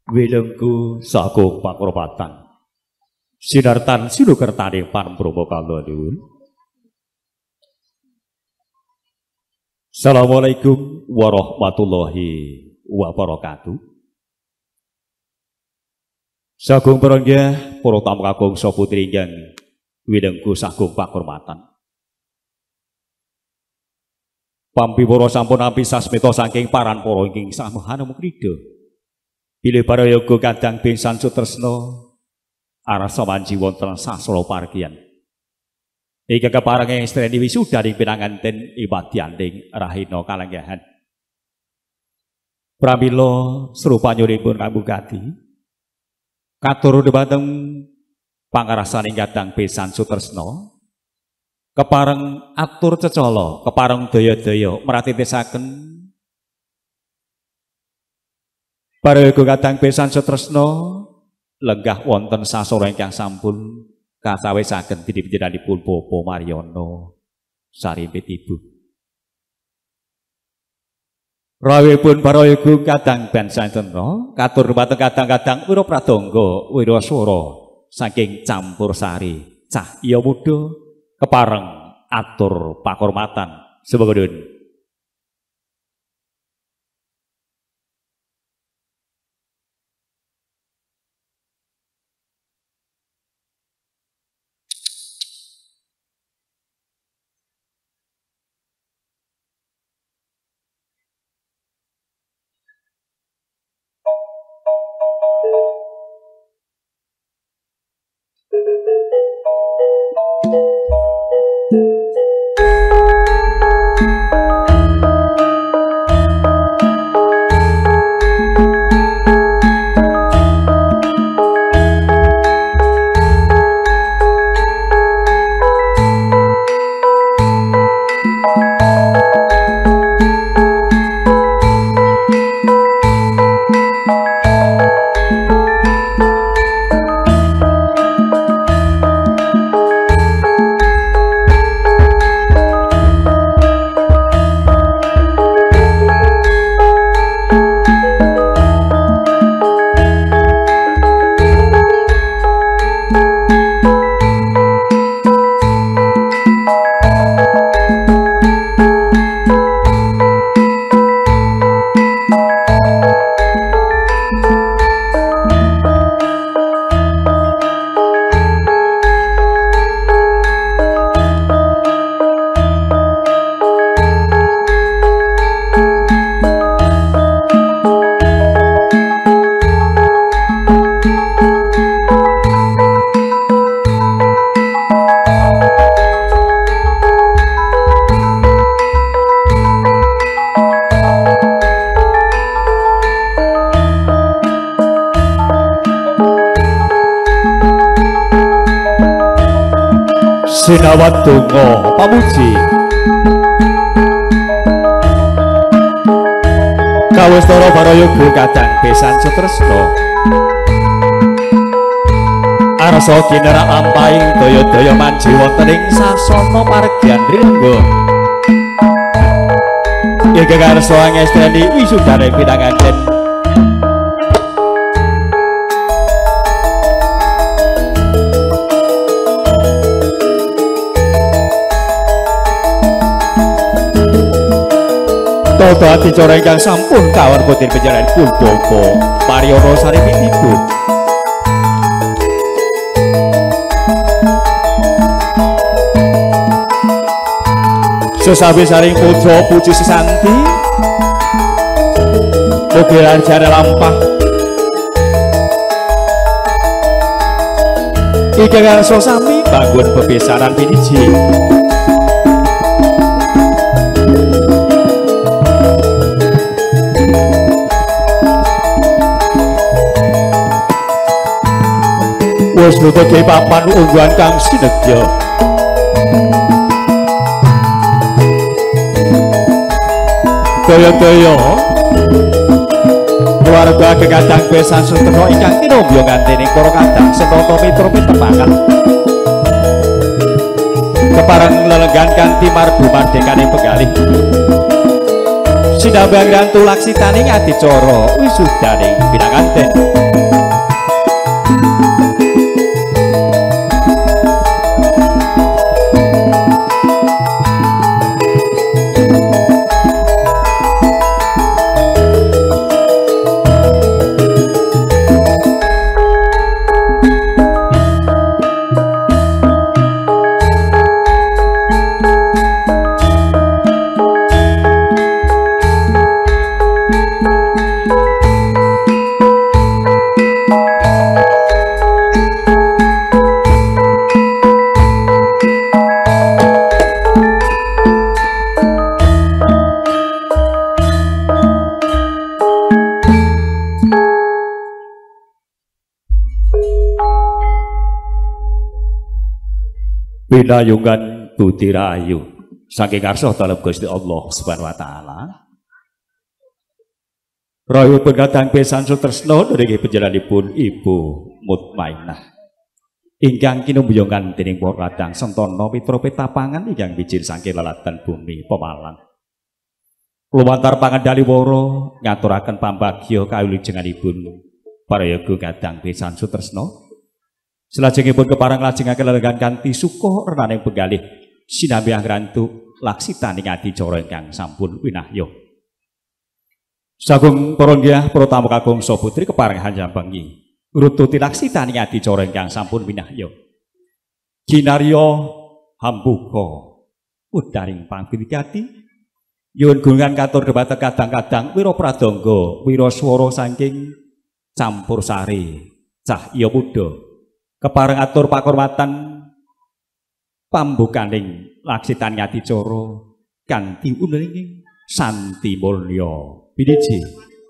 Wilengku sagung pakurmatan sinartan sinukertaning Panbrama kala nuwun. Assalamualaikum warahmatullahi wabarakatuh. Sagung paranggih para tamu kakung saputri ingkang wilengku sagung pakurmatan. Pampipura sampun nampi sasmita saking paran para ingkang samahan mukridha. Bilih parayoga kadang besan sutresna arasa manji wonten sasra pargian. Ing kepareng estreni wisuda ing pinanganten iwadyaning rahina kalenggahan. Pramila srupanyuripun kabukati katur dhumateng pangarasaning kadang besan sutresna kepareng atur cecala kepareng daya-daya mratitesaken parayoga kadang besan sutresna lenggah wonten sasara ingkang sampun kasawisaken dipinjenenganipun Bapa Maryana sarimpit ibu. Rawuhipun parayoga kadang besan sutresna katur dhumateng kadang-kadang wira pradangga wira swara saking campur sari cahya muda kepareng atur pakurmatan sebagedun. Sinawat donga pamuji kawistara parayoga kadang besan sutresna arsa ginerak lampahing daya-daya manji wonten ing sasana margyan ringga ingkang arsa ngestreni wisudane pinanganten Toto adicara ingkang sampun kawan putin panjenenganipun Bapa Maryana sarimpit ibu. Sesawi saring puja puji sesanti mugi lancar lampah ingkang ngarsa sami bangun bebesaran piniji. Wis nutupi papan ungguhan kang sinegya daya-daya keluarga kadang besan sutresna ingkang tinambya kanthening para kadang setata mitra pitepangan kepareng lelenggan kanthi marbu mardekane penggalih sinambang rantu laksitaning adicara wisudaning pinanganten winayungan budi rahayu saking ngarsa dalem Gusti Allah Subhanahu wa taala. Rahipun kadang besan sutresna nggih panjenenganipun Ibu Mutmainah ingkang kinumbuyungan dening para kadang sentana mitra pitapangan ingkang bijil saking lelatan bumi Pemalang. Lumantar pangandali wara ngaturaken pambagya kawilujenganipun para yoga kadang besan sutresna. Selajengipun keparang lajengaken lelenggan kanthi suka renaning penggalih sinambi angrantuk laksitaning adicara ingkang sampun winahya. Sagung para nggih para tamu kakung saha putri kepareng hanjang bengi rututi laksitaning adicara ingkang sampun winahya. Kinarya hambuka udaring pangwirikati nyuwun gunungan katur dhumateng kadang-kadang wira pradangga wira swara saking campur sari cahya muda kepareng atur pakurmatan pambukaning laksitaning adicara kanthi uning santi mulya. Bidiji.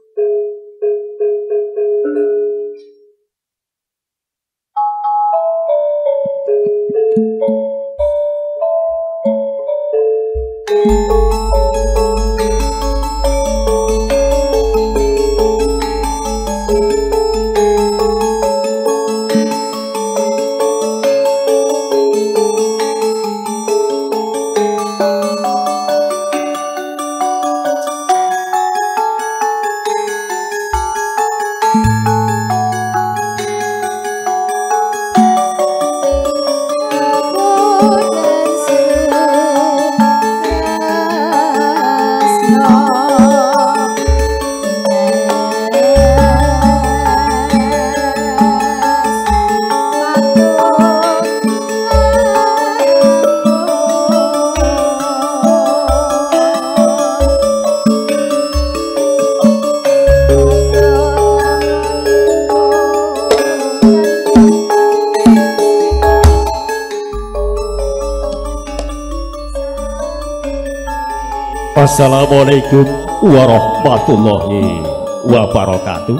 Assalamualaikum warahmatullahi wabarakatuh.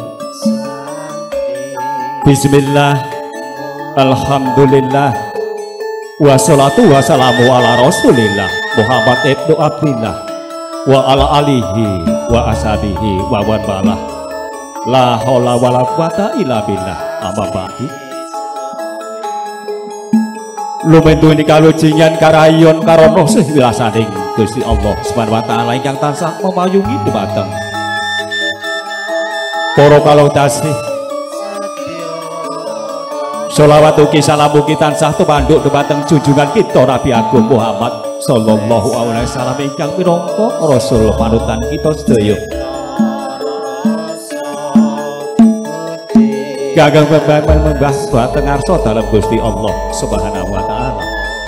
Bismillah, alhamdulillah, wassalatu wassalamu ala rasulillah Muhammad ibnu Abdillah wa ala alihi wa ashabihi wa man balah. La haula wala quwata illa billah. Amma ba'du. Lumentu ini kalujingan karayon karono sewilasaning Gusti Allah Subhanahu wa taala ingkang tansah memayungi dhumateng para kalodasih. Sholawat ugi salam ugi tansah tumanduk dhumateng junjungan kita Nabi Agung Muhammad sallallahu alaihi wasallam ingkang minangka rasul panutan kita sedaya. Gagang membahas dhateng ngarsa dalem Gusti Allah Subhanahu wa taala.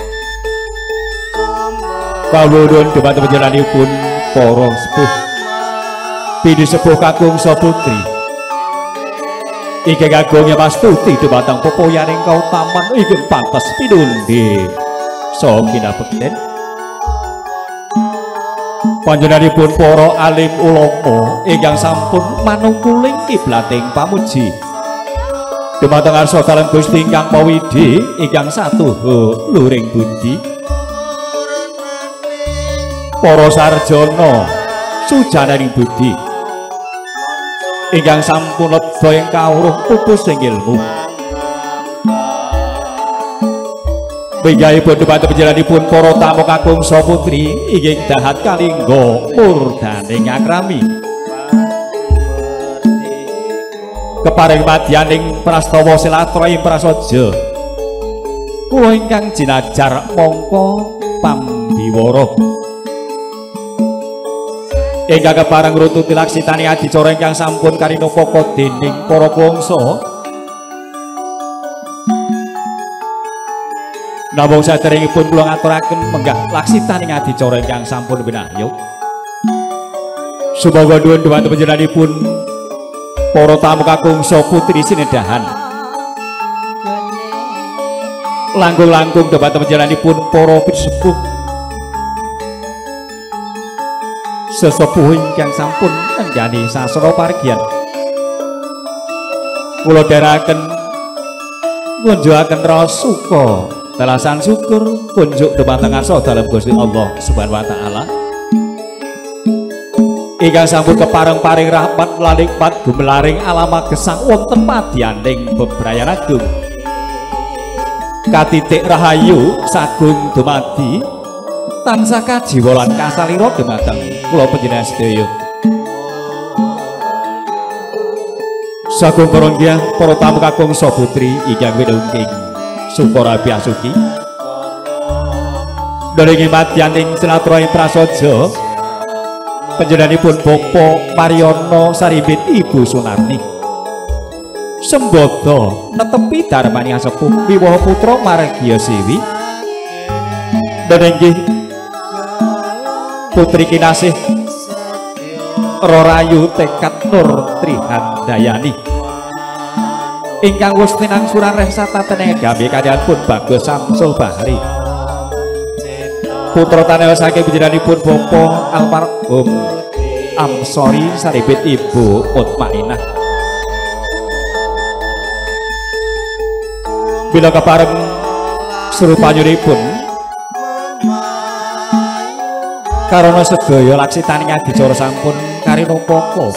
Kawulun dhumateng panjenenganipun para sepuh bini sepuh kakung saha putri ingkang agung mastuti dhumateng pepoyaning kautaman ingkang pantes pinundi saha kinabekten. Panjenenganipun para alim ulama ingkang sampun manungkuling kiblating pamuji dhumateng ngarsa dalem Gusti ingkang pawidhi ingkang satuhu luring budi. Para sarjana sujananing budi ingkang sampun leba ing kawruh pupus ing ilmu. Binggaipun dhumateng panjenenganipun para tamu kakung saha putri inggih dahat kalingga murdaning akrami. Keparing madyaning prastawa silaturahim prasaja kula ingkang jinajar mangka pambiwara ingkang kepareng ngrututi laksitani adicara ingkang sampun karinopaka dening para bangsa. Namung saderengipun kula ngaturaken menggah laksitani adicara ingkang sampun winahya. Sumangga nuwun dhumateng panjenenganipun para tamu kakung saha putri sinedahan. Langkung-langkung dhumateng panjenenganipun para sepuh sesepuh ingkang sampun nenggani sasana pargian. Kula dherekaken ngunjukaken rasa suka Telasan syukur kunjuk dumateng arsa dalem Gusti Allah Subhanahu wa taala. Ingkang sampun kepareng paring rahmat lan nikmat gumelaring alama gesang wonten padyaning bebrayan agung. Katitik rahayu sagung dumadi tansah kajiwa lan kasalira dumateng kula panjenengan sedaya. Sagung paranggih para tamu kakung Sabutri ingkang winungking Sukara Biasuki. Dening madyaning silaturahmi prasaja panjenenganipun Bapak Mariono Saribit Ibu Sunarti. Sembodo netepi darmaning sepuh wiwaha putra Margia Siwi. Dening putri kinasih Rorayu Tekad Nur Trihandayani ingkang wus tinangsuran rehsa tateneng gambe kadyan pun Bagus Samsul Bahri. Putra tanewa saking panjenenganipun Bapak almarhum Amsori Saribit Ibu Mutmainah. Bila kepareng serupanyunipun karana sedaya laksitaning adicara sampun karinopaka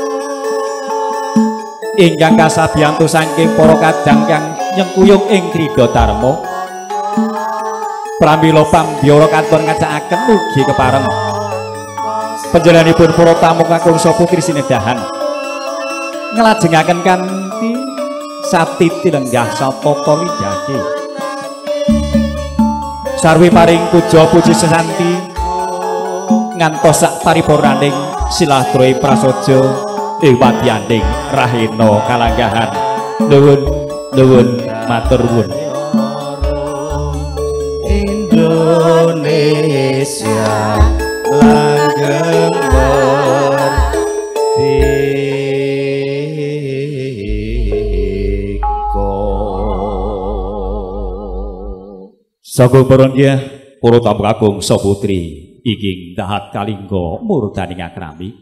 ingkang kasabiyantu saking para kadang kang nyengkuyung ing Krida Dharma. Pramila pambyara katon ngajakaken mugi kepareng panjenenganipun para tamu kakung Saputri sinedahan nglajengaken kanthi satiti lenggah satata winjake sarwi paring puja puji sesanti ngantos sak paripurnaning silaturahmi prasaja ing wadyaning rahina kalanggahan. Nuwun matur nuwun. Indonesia langgeng merdeka. Sagung paranggih para tamu kakung Saputri ingkang dahat kalingga murdaning akrami.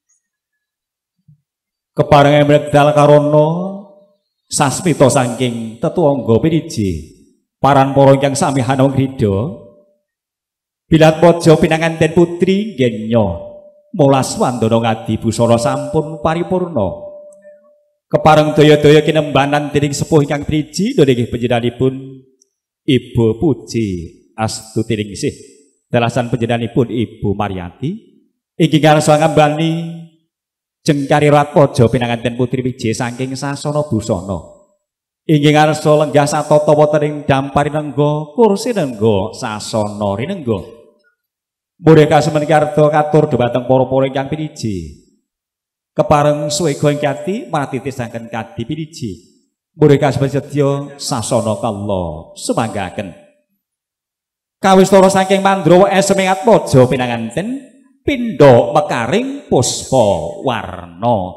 Keparengan medal karana sasmita saking tetuangga piniji paran para ingkang sami hanung krida bilat pojo pinanganten putri genya molas wandana ngadi busana sampun paripurna. Kepareng daya-daya kinembanan dening sepuh ingkang piniji nggih panjenenganipun Ibu Puji Astutiningsih telasan panjenenganipun Ibu Mariati inggih ngarsa ngambani jengkari rat pojo pinanganten putri wiji saking sasana busana inggih ngarsa lenggah satata wonten ing dampari nengga kursi nengga sasana rinengga. Murih kasemen karta katur dhumateng para-para ingkang piniji kepareng suwega ing kati matitisaken kadi piniji. Murih kasemen sedya sasana kala sumanggaken kawistara saking mandrawa esemengat pojo pinanganten pindha mekaring puspa warna.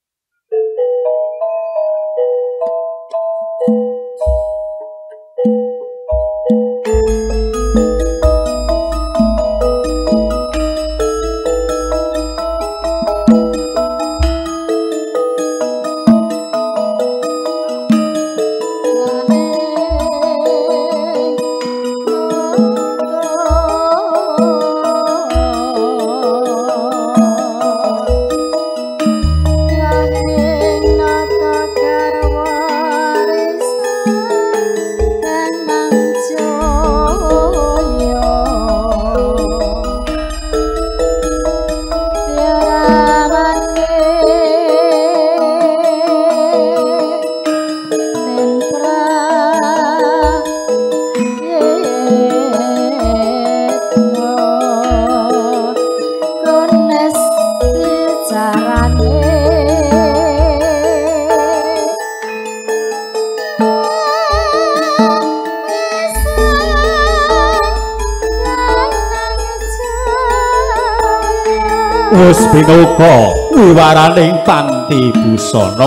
Wis pinuka wiwaraning panti busana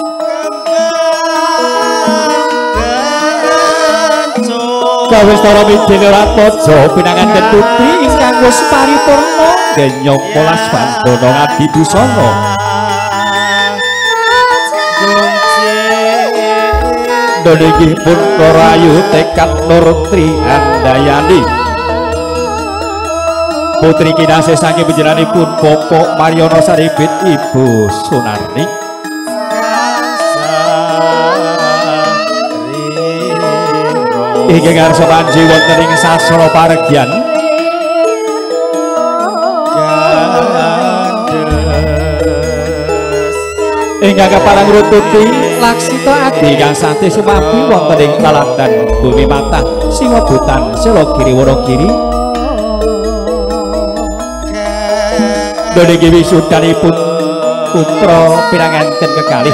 kawistara midhine ratmaja pinanganten putri ingkang wis paripurna genya polas bandana ngadi busana nggih pun rayu tekad Nurtri Handayani putri kinasih saking panjenenganipun Bapak Mariono Saribit Ibu Sunarni inggih ngarsa panji wonten ing sasana paregyan ingkang keparang rututi laksita adi kang sate sumambi wonten ing laladan bumi matah Singobutan Selogiri Wonogiri nggih wisudanipun putra pinanganten kekalih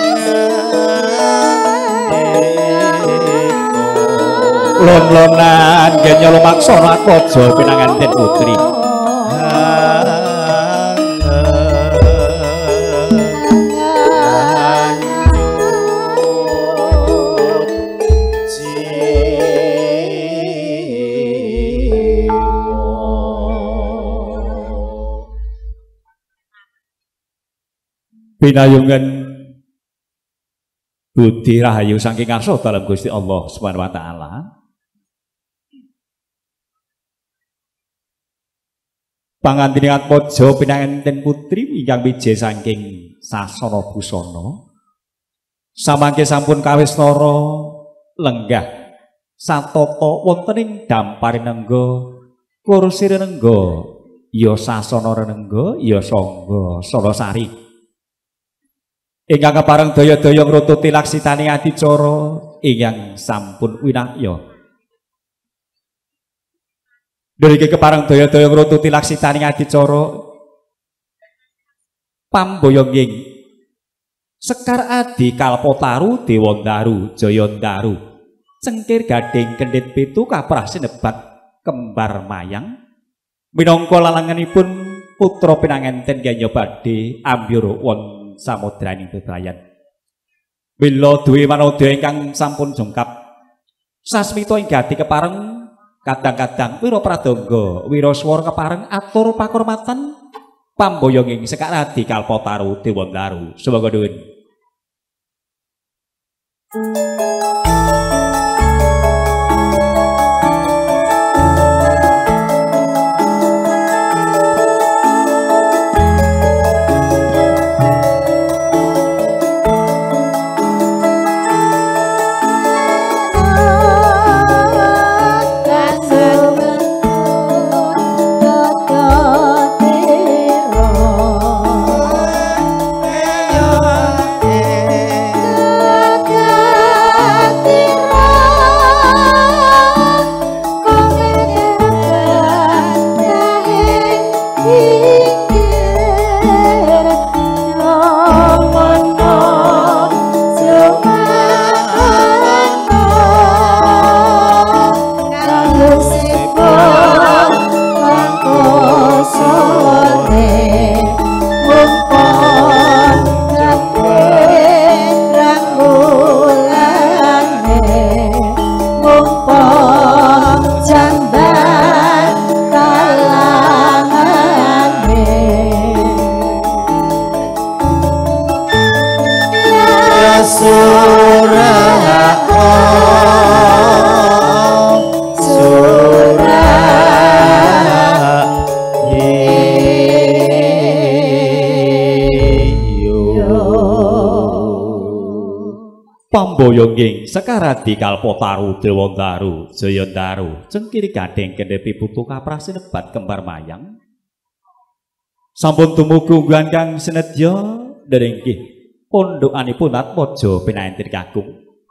lon-lonan nggih lumaksana kaja pinanganten putri pinayungan budi rahayu saking ngarsa dalam Gusti Allah Subhanahu wa taala. Pangandiningan pojo pinanganten putri ingkang wije saking sasana busana. Samangke sampun kawistara lenggah satata wonten ing damparing nengga kursi renengga ya sasana renengga ya sangga Sarasari. Ingkang kepareng daya-daya ngrututi laksitaning adicara ingkang sampun winarya. Nggih kepareng daya-daya ngrututi laksitaning adicara pamboyonging Sekar Adi Kalpataru Dewandaru Jayandaru cengkir gading kendhit pitu kaprah sinebat kembar mayang minangka lalanganipun putra pinanganten ganya badhe ambyur wonten samudraning bebrayan. Bila duwe manodya ingkang sampun jengkap sasmita ing gati kepareng kadang-kadang wira pradangga wiraswara kepareng atur pakurmatan pamboyonging Sekar Adi Kalpataru Dewandaru sumangga nuwun. Pamboyonging Sekar Adi Kalpataru Dewandaru Jayandaru cengkiri gading kendhit pitu kaprah sinebat kembar mayang sampun tumuju ungguhan kang sinedya nggih pondokanipun Atmaja pinanganten kakung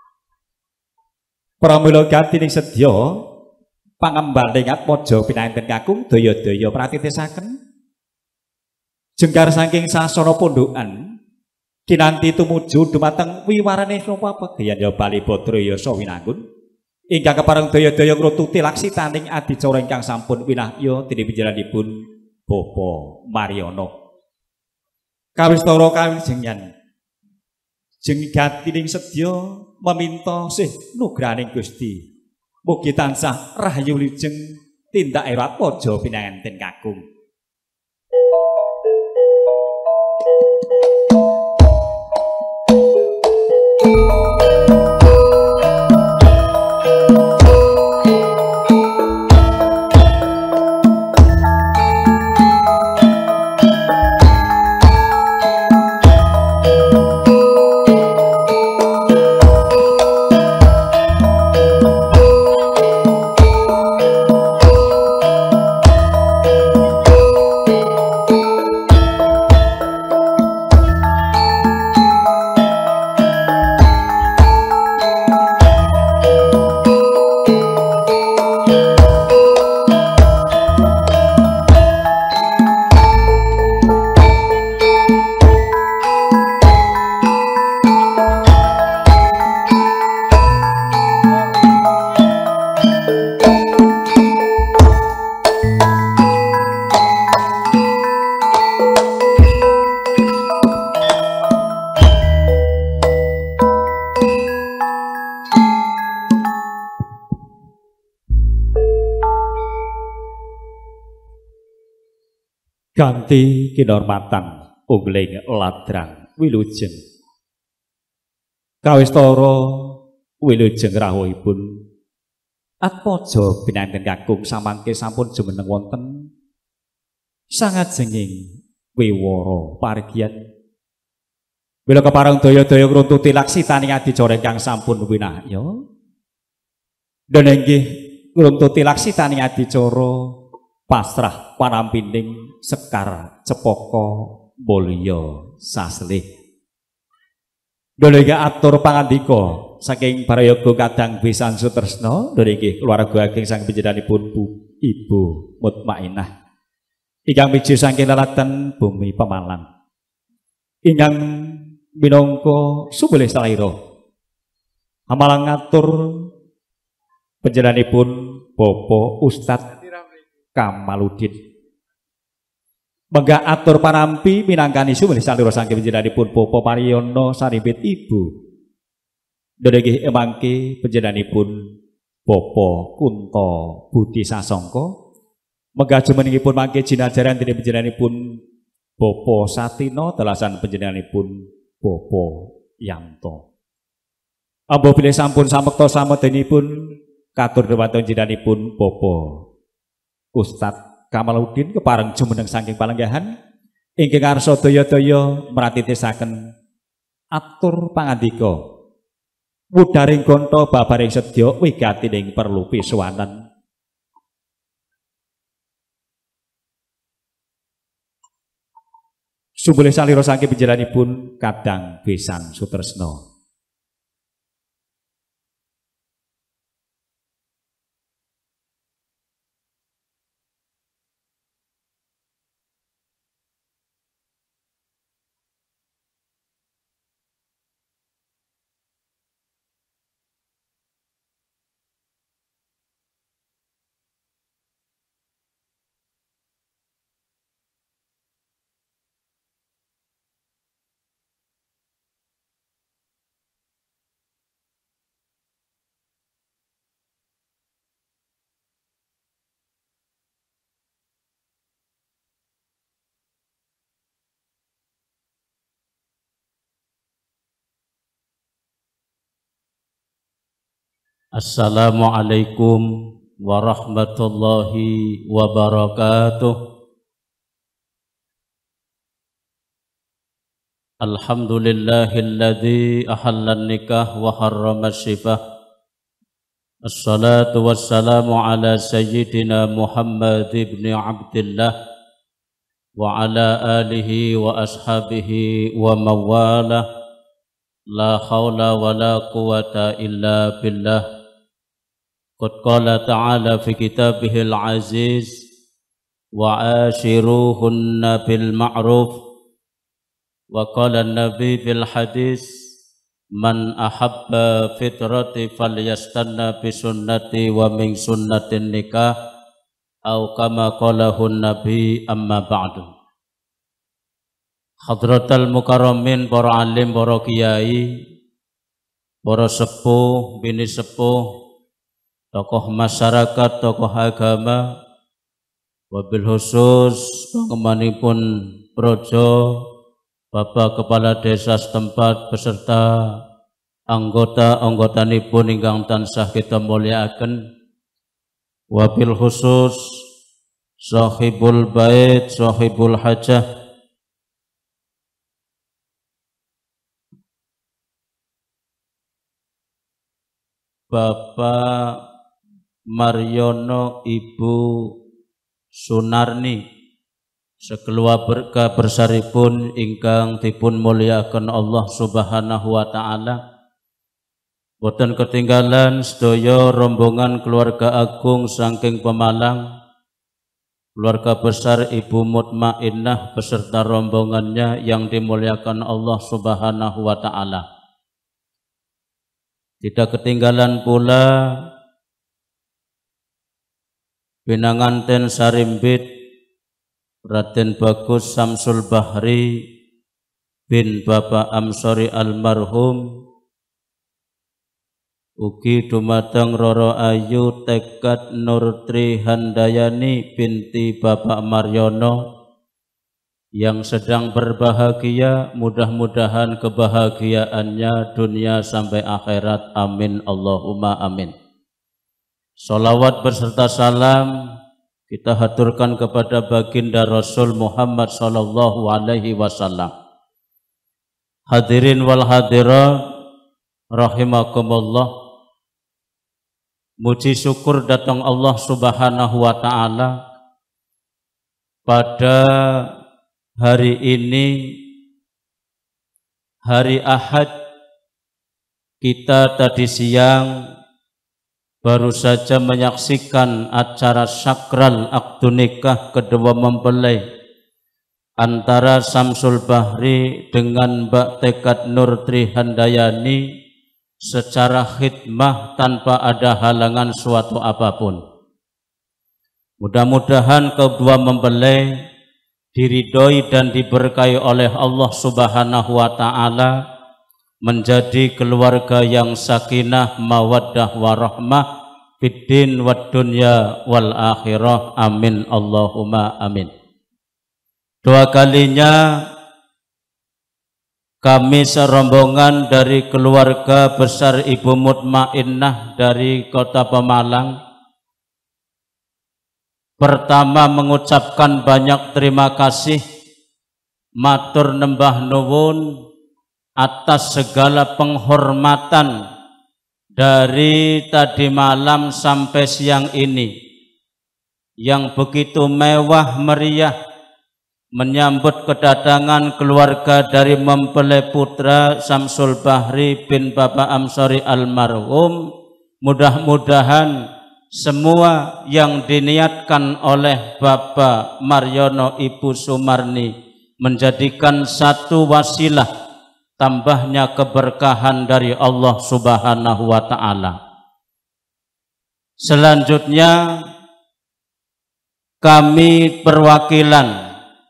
pramila gatining sedya pangembaning Atmaja pinanganten kakung daya-daya pratitisaken jengkar saking sasana pondokan kinanti tumuju dumateng wiwarane napa pegayan Bali Badra Yasa Winangun ingkang kepareng daya-daya ngrututi laksitaning adicara ingkang sampun winahya dening panjenenganipun Bapak Mariono kawistara kawijengan jeng gatining sedya meminta sih nugraning Gusti mugi tansah rahayu lijeng tindak Atmaja pinanganten kakung. ganti kinurmatan ungling ladrang wilujeng kawistara wilujeng rawuhipun atmaja binanten kakung samangke sampun jumeneng wonten sangajenging wiwara pargian bila keparang daya-daya ngruntuti laksitaning adicara ingkang sampun winahya dan inggih ngruntuti laksitaning adicara pasrah panampining Sekar Cepaka Mulya Saslih Dene atur pangandika saking Barayaga Kadang Besan Sutresna nggih keluarga ageng sang panjenenganipun Ibu Mutmainah ingkang miji saking lelaten bumi Pemalang ingkang minangka sumulih salira amalang ngatur panjenenganipun Bapak Ustadz Kamaludin menggah atur panampi minangkani sumulih salira saking panjenenganipun Bapak Pariono saribit Ibu nggih emangke panjenenganipun Bapak Kunto Budi Sasongko menggah jumenengipun mangke jinajaran dening panjenenganipun Bapak Satino telasan panjenenganipun Bapak Yanto. Amba bilih sampun samekta samedenipun katur dhumateng jenenganipun Bapak Ustadz Kamaludin kepareng jumeneng saking palenggahan ingkang ngarsa daya-daya mratitisaken atur pangandika wudaring gonta babaring sedya wigatining perlu pisuwanen. Sumulih salira saking panjenenganipun Kadang Besan Sutresna. Assalamualaikum warahmatullahi wabarakatuh. Alhamdulillahilladzi ahallan nikah wa harrama syifah. Assalatu wassalamu ala sayyidina Muhammad ibn Abdillah wa ala alihi wa ashabihi wa mawalah. La hawla wa la quwata illa billah. Qad qala ta'ala fi kitabihil aziz wa ashiruhunna bil ma'ruf wa qala an-nabi fil hadis man ahabba fitrati falyastanna bi sunnati wa min sunnatin nikah au kama qalahu an-nabi amma ba'du. Hadratal mukarramin, para alim, para kiai, para sepuh, bini sepuh, tokoh masyarakat, tokoh agama, wabil khusus pangemanipun projo, Bapak Kepala Desa setempat beserta anggota-anggotanipun ingkang tansah kita mulyakaken, wabil khusus sahibul bait, sahibul hajah, Bapak Mariono, Ibu Sunarni, sekeluarga besaripun ingkang dipun mulyakaken Allah Subhanahu wa taala. Boten ketinggalan sedaya rombongan keluarga agung saking Pemalang, keluarga besar Ibu Mutmainah beserta rombongannya yang dimuliakan Allah Subhanahu wa taala. Tidak ketinggalan pula pinanganten sarimbit Raden Bagus Samsul Bahri bin Bapak Amsori almarhum, ugi dumateng Roro Ayu Tekad Nurtri Handayani binti Bapak Mariono yang sedang berbahagia, mudah-mudahan kebahagiaannya dunia sampai akhirat. Amin Allahumma amin. Sholawat beserta salam kita haturkan kepada baginda Rasul Muhammad sallallahu alaihi wasallam. Hadirin wal hadirat rahimakumullah. Muji syukur datang Allah Subhanahu wa taala pada hari ini, hari Ahad. Kita tadi siang baru saja menyaksikan acara sakral akdu nikah kedua mempelai antara Samsul Bahri dengan Mbak Tekad Nur Trihandayani secara khidmah tanpa ada halangan suatu apapun. Mudah-mudahan kedua mempelai diridhoi dan diberkahi oleh Allah Subhanahu wa taala menjadi keluarga yang sakinah, mawaddah warahmah fid din wad dunya wal akhirah. Amin Allahumma amin. Dua kalinya kami serombongan dari keluarga besar Ibu Mutmainnah dari Kota Pemalang pertama mengucapkan banyak terima kasih, matur nembah nuwun atas segala penghormatan dari tadi malam sampai siang ini yang begitu mewah meriah menyambut kedatangan keluarga dari mempelai putra Samsul Bahri bin Bapak Amsori almarhum. Mudah-mudahan semua yang diniatkan oleh Bapak Maryono Ibu Sumarni menjadikan satu wasilah tambahnya keberkahan dari Allah Subhanahu wa taala. Selanjutnya kami perwakilan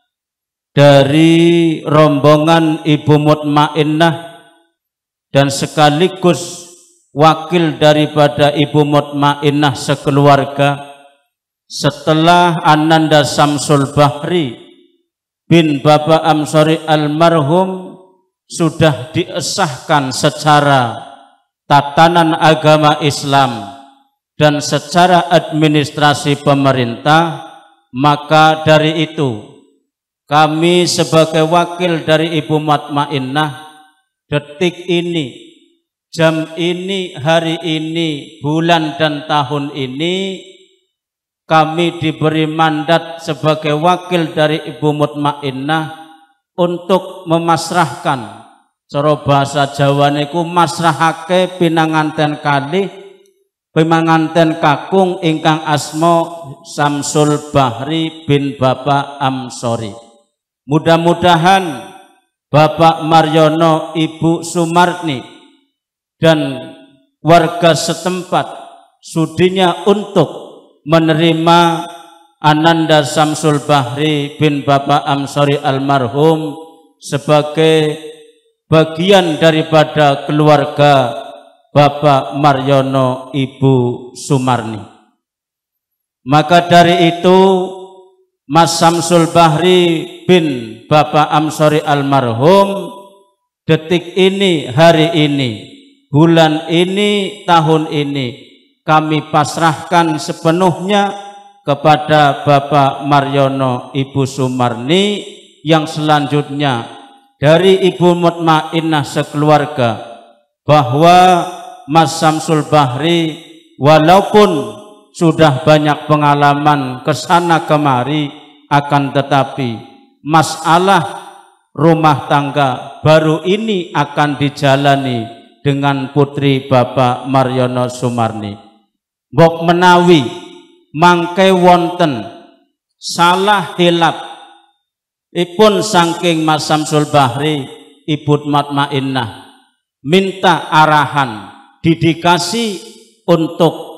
dari rombongan Ibu Mutmainnah dan sekaligus wakil daripada Ibu Mutmainnah sekeluarga, setelah Ananda Samsul Bahri bin Bapak Amsori almarhum sudah diesahkan secara tatanan agama Islam dan secara administrasi pemerintah, maka dari itu kami sebagai wakil dari Ibu Mutmainnah detik ini, jam ini, hari ini, bulan dan tahun ini kami diberi mandat sebagai wakil dari Ibu Mutmainnah untuk memasrahkan, cara bahasa Jawa niku masrahake pinanganten kalih, pinanganten kakung ingkang asma Samsul Bahri bin Bapak Amsori. Mudah-mudahan Bapak Maryono Ibu Sumarni dan warga setempat sudinya untuk menerima Ananda Samsul Bahri bin Bapak Amsori almarhum sebagai bagian daripada keluarga Bapak Maryono Ibu Sumarni. Maka dari itu Mas Samsul Bahri bin Bapak Amsori almarhum detik ini, hari ini, bulan ini, tahun ini kami pasrahkan sepenuhnya kepada Bapak Maryono Ibu Sumarni, yang selanjutnya dari Ibu Mutmainnah sekeluarga bahwa Mas Samsul Bahri walaupun sudah banyak pengalaman kesana kemari, akan tetapi masalah rumah tangga baru ini akan dijalani dengan putri Bapak Maryono Sumarni. Mbok menawi mangke wonten salah hilap ipun saking Mas Samsul Bahri, Ibu Mutmainnah minta arahan, didikasi untuk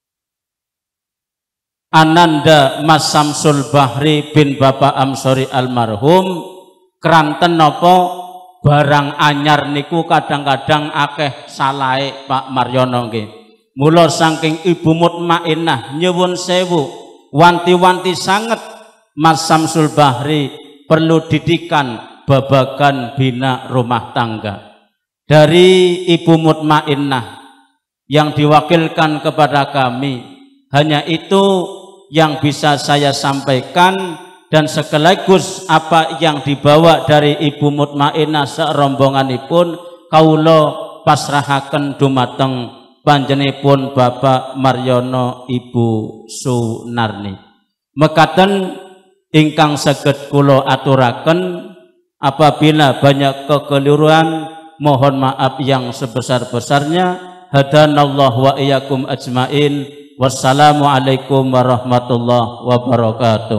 Ananda Mas Samsul Bahri bin Bapak Amsori almarhum kranten napa barang anyar niku kadang-kadang akeh salahe Pak Maryono nggih. Mula saking Ibu Mutmainnah nyuwun sewu wanti-wanti sanget Mas Samsul Bahri perlu didikan babagan bina rumah tangga. Dari Ibu Mutmainnah yang diwakilkan kepada kami, hanya itu yang bisa saya sampaikan, dan sekaligus apa yang dibawa dari Ibu Mutmainnah serombonganipun kaula pasrahaken dumateng panjenenganipun Bapak Maryono Ibu Sunarni. Mekaten ingkang saged kula aturaken, apabila banyak kekeliruan mohon maaf yang sebesar-besarnya. Hadanallahu wa iyyakum ajmain. Wassalamualaikum warahmatullahi wabarakatuh.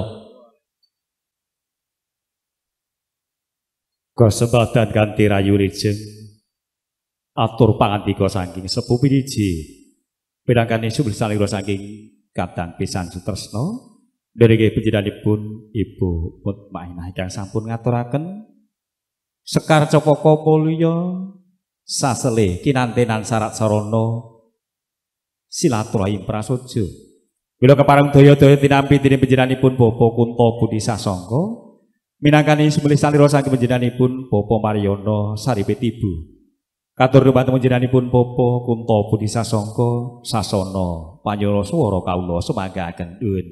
Kesempatan kanthi rayu rijeng atur pangandika saking sepuh piniji pirangkane sumber salira saking Kadang Pisan Sutresna dereke panjenenganipun Ibu Mutmainnah ingkang sampun ngaturaken sekar Copaka mulya sasele kinantenan syarat sarana silaturahim prasaja. Bila kepareng daya-daya tinampi dening panjenenganipun Bapak Kunto Budi Sasongko minangkani sumber salira saking panjenenganipun Bapak Maryono Saripetibu. Katur dumateng panjenenganipun Bapak Kunto Budi Sasongko sasana panyara swara kawula semanggaken nuwun.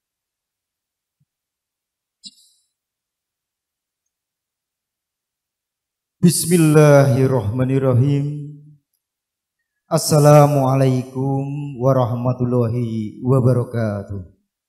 Bismillahirrahmanirrahim. Assalamualaikum warahmatullahi wabarakatuh.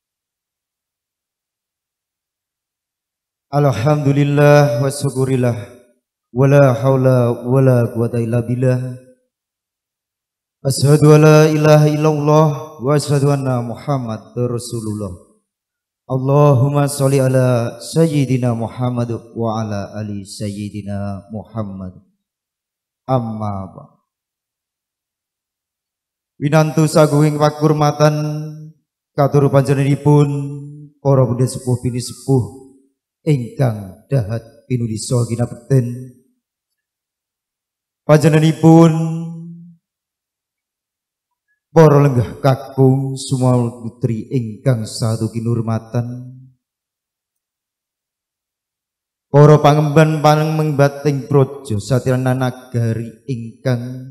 Alhamdulillah wa syukurillah wala haula wala quwata illa billah. Asyhadu an la ilaha illallah wa asyhadu anna Muhammadar Rasulullah. Allahumma sholli ala sayyidina Muhammad wa ala ali sayyidina Muhammad. Amma ba. Winantu saguing pakurmatan katur panjenenganipun para budha sepuh bini sepuh ingkang dahat pinulisa kinabekten. Panjenenganipun para lenggah kakung sumawur putri ingkang satu kinurmatan, para pangemban pangembating praja satirana nagari ingkang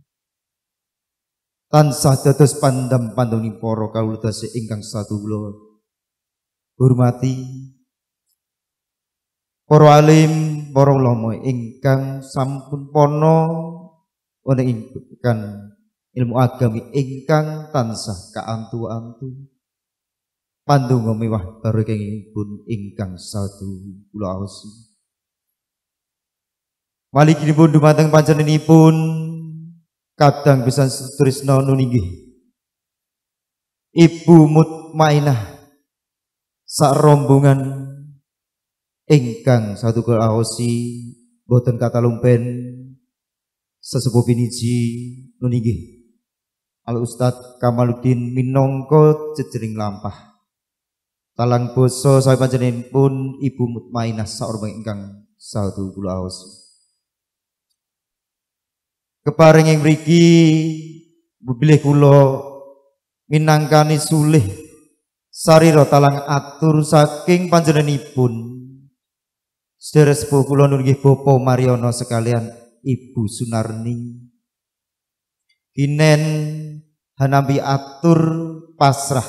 tansah dados pandam-pandami para kawula tasih ingkang satu kula hormati, para alim, para ulama ingkang sampun pono wonten ingkang ilmu agami ingkang tansah kaantu-antu pandonga mewah barokahipun ingkang satu kula aosi. Malikinipun dumateng panjenenganipun Kadang Pisan Sutresna nuninggih Ibu Mutmainnah sak rombongan ingkang satu kula aosi boten katalumpen sesepuh piniji nuninggih Al Ustadz Kamaluddin minangka jejering lampah talang basa sae panjenenganipun Ibu Mutmainnah saormeng ingkang satu kula aosi. Keparing ing mriki bilih kula minangkani sulih sarira talang atur saking panjenenganipun sedherek sepuh kula nunggih Bapak Maryono sekalian Ibu Sunarni kinen hanambi atur pasrah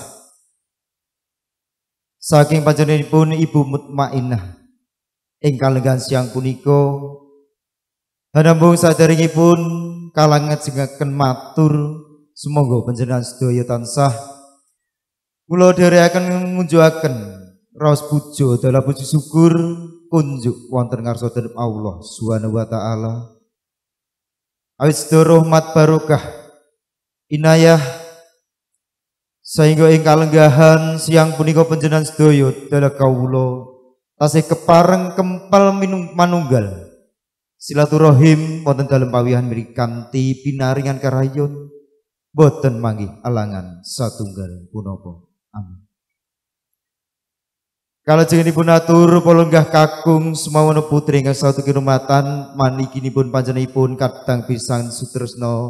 saking panjenenganipun Ibu Mutmainnah ingkang lenggan siang punika hanambung saderengipun kalangan jengaken matur sumangga panjenengan sedaya tansah kula dherekaken ngunjukaken raos puja dalam puji syukur kunjuk wonten ngarsa tenep Allah Subhanahu wa taala. Awit rahmat barokah inayah sehingga ing kalenggahan siang punika panjenengan sedaya dalah kawula tasih kepareng kempal manunggal silaturahim wonten dalem pawihan mriki kanthi pinaringan karayon boten manggih alangan satunggal punapa. Amin. Kalajenganipun atur polonggah kakung sumawana putri ingkang satu kinurmatan manikinipun panjenenganipun Kadang Pisan Sutresna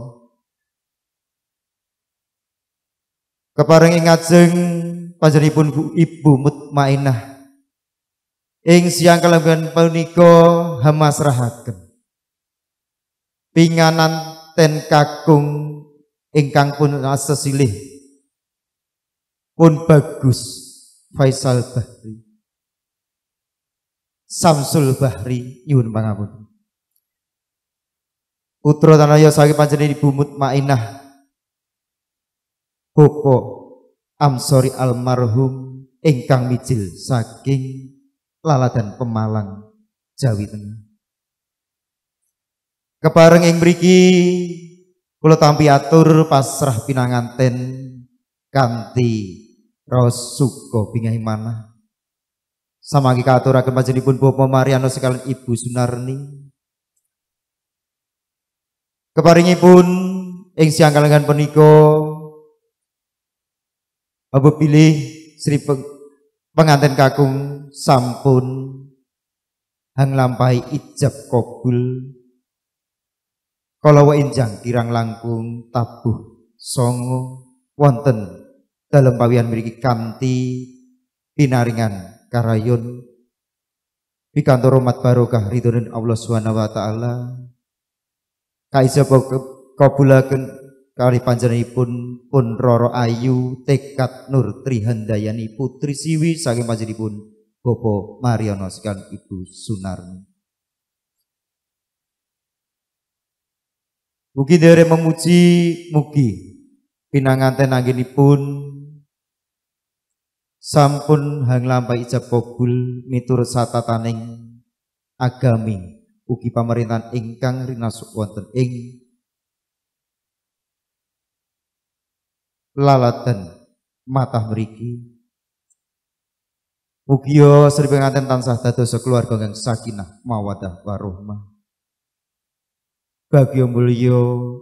kepareng ing ngajeng panjenenganipun Ibu Mutmainnah ing siang kalaban punika hamasrahaken pinganan ten kakung ingkang pun sesilih pun bagus Faisal Bahri Samsul Bahri nyuwun pangapunten. Putra tanaya saking panjenengan Ibu Mutmainah Bopo Amsori almarhum ingkang mijil saking Laladan Pemalang Jawi Tengah. Kepareng ing mriki kula tampi atur pasrah pinanganten kanthi raos suka bingahing manah. Samangke katuraken panjenenganipun Bapak Mariano sekalian Ibu Sunarni. Keparingipun ing siang kalengan punika Bapak pilih Sri penganten kakung sampun hanglampahi ijab kabul kala enjang kirang langkung tabuh songo wonten dalem pawian mriki kanthi pinaringan karayon pikantuk rahmat barokah ridhoning Allah Subhanahu wa taala kaisa kabulaken kali panjenenganipun pun Roro Ayu tekad Nur Trihandayani putri siwi saking panjenenganipun Bapak Mariano sekalian Ibu Sunarni. Mugi derek memuji mugi pinanganten anggenipun sampun hanglampahi ijab kabul miturut satataning agami ugi pamerintahan ingkang rinasuk wonten ing Laladan matah mriki. Mugia Sri penganten tansah dados keluarga kang sakinah mawaddah warahmah. Bagya mulya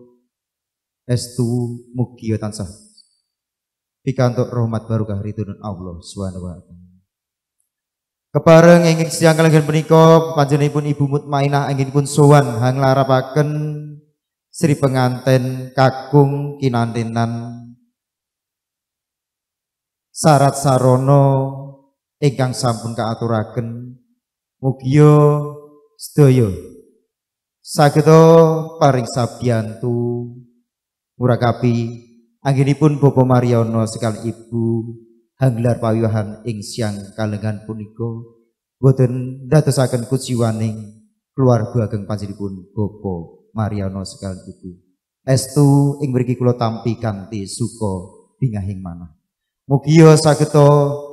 estu mugia tansah pikantuk rahmat barokah ridhoning Allah Subhanahu wa taala. Kepareng ing siang kalenggan punika panjenenganipun Ibu Mutmainah anggenipun sowan hanglarapaken Sri penganten kakung kinantenan syarat sarana ingkang sampun kaaturaken mugia sedaya sageda paring sabiyantu murakapi anggenipun Bapak Mariano sekalian Ibu hanggelar pawiwahan ing siang kalengan punika boten ndadosaken kuciwaning keluarga ageng panjenenganipun Bapak Mariano sekalian Ibu estu ing mriki kula tampi kanthi suka bingahing manah. Mugia sageta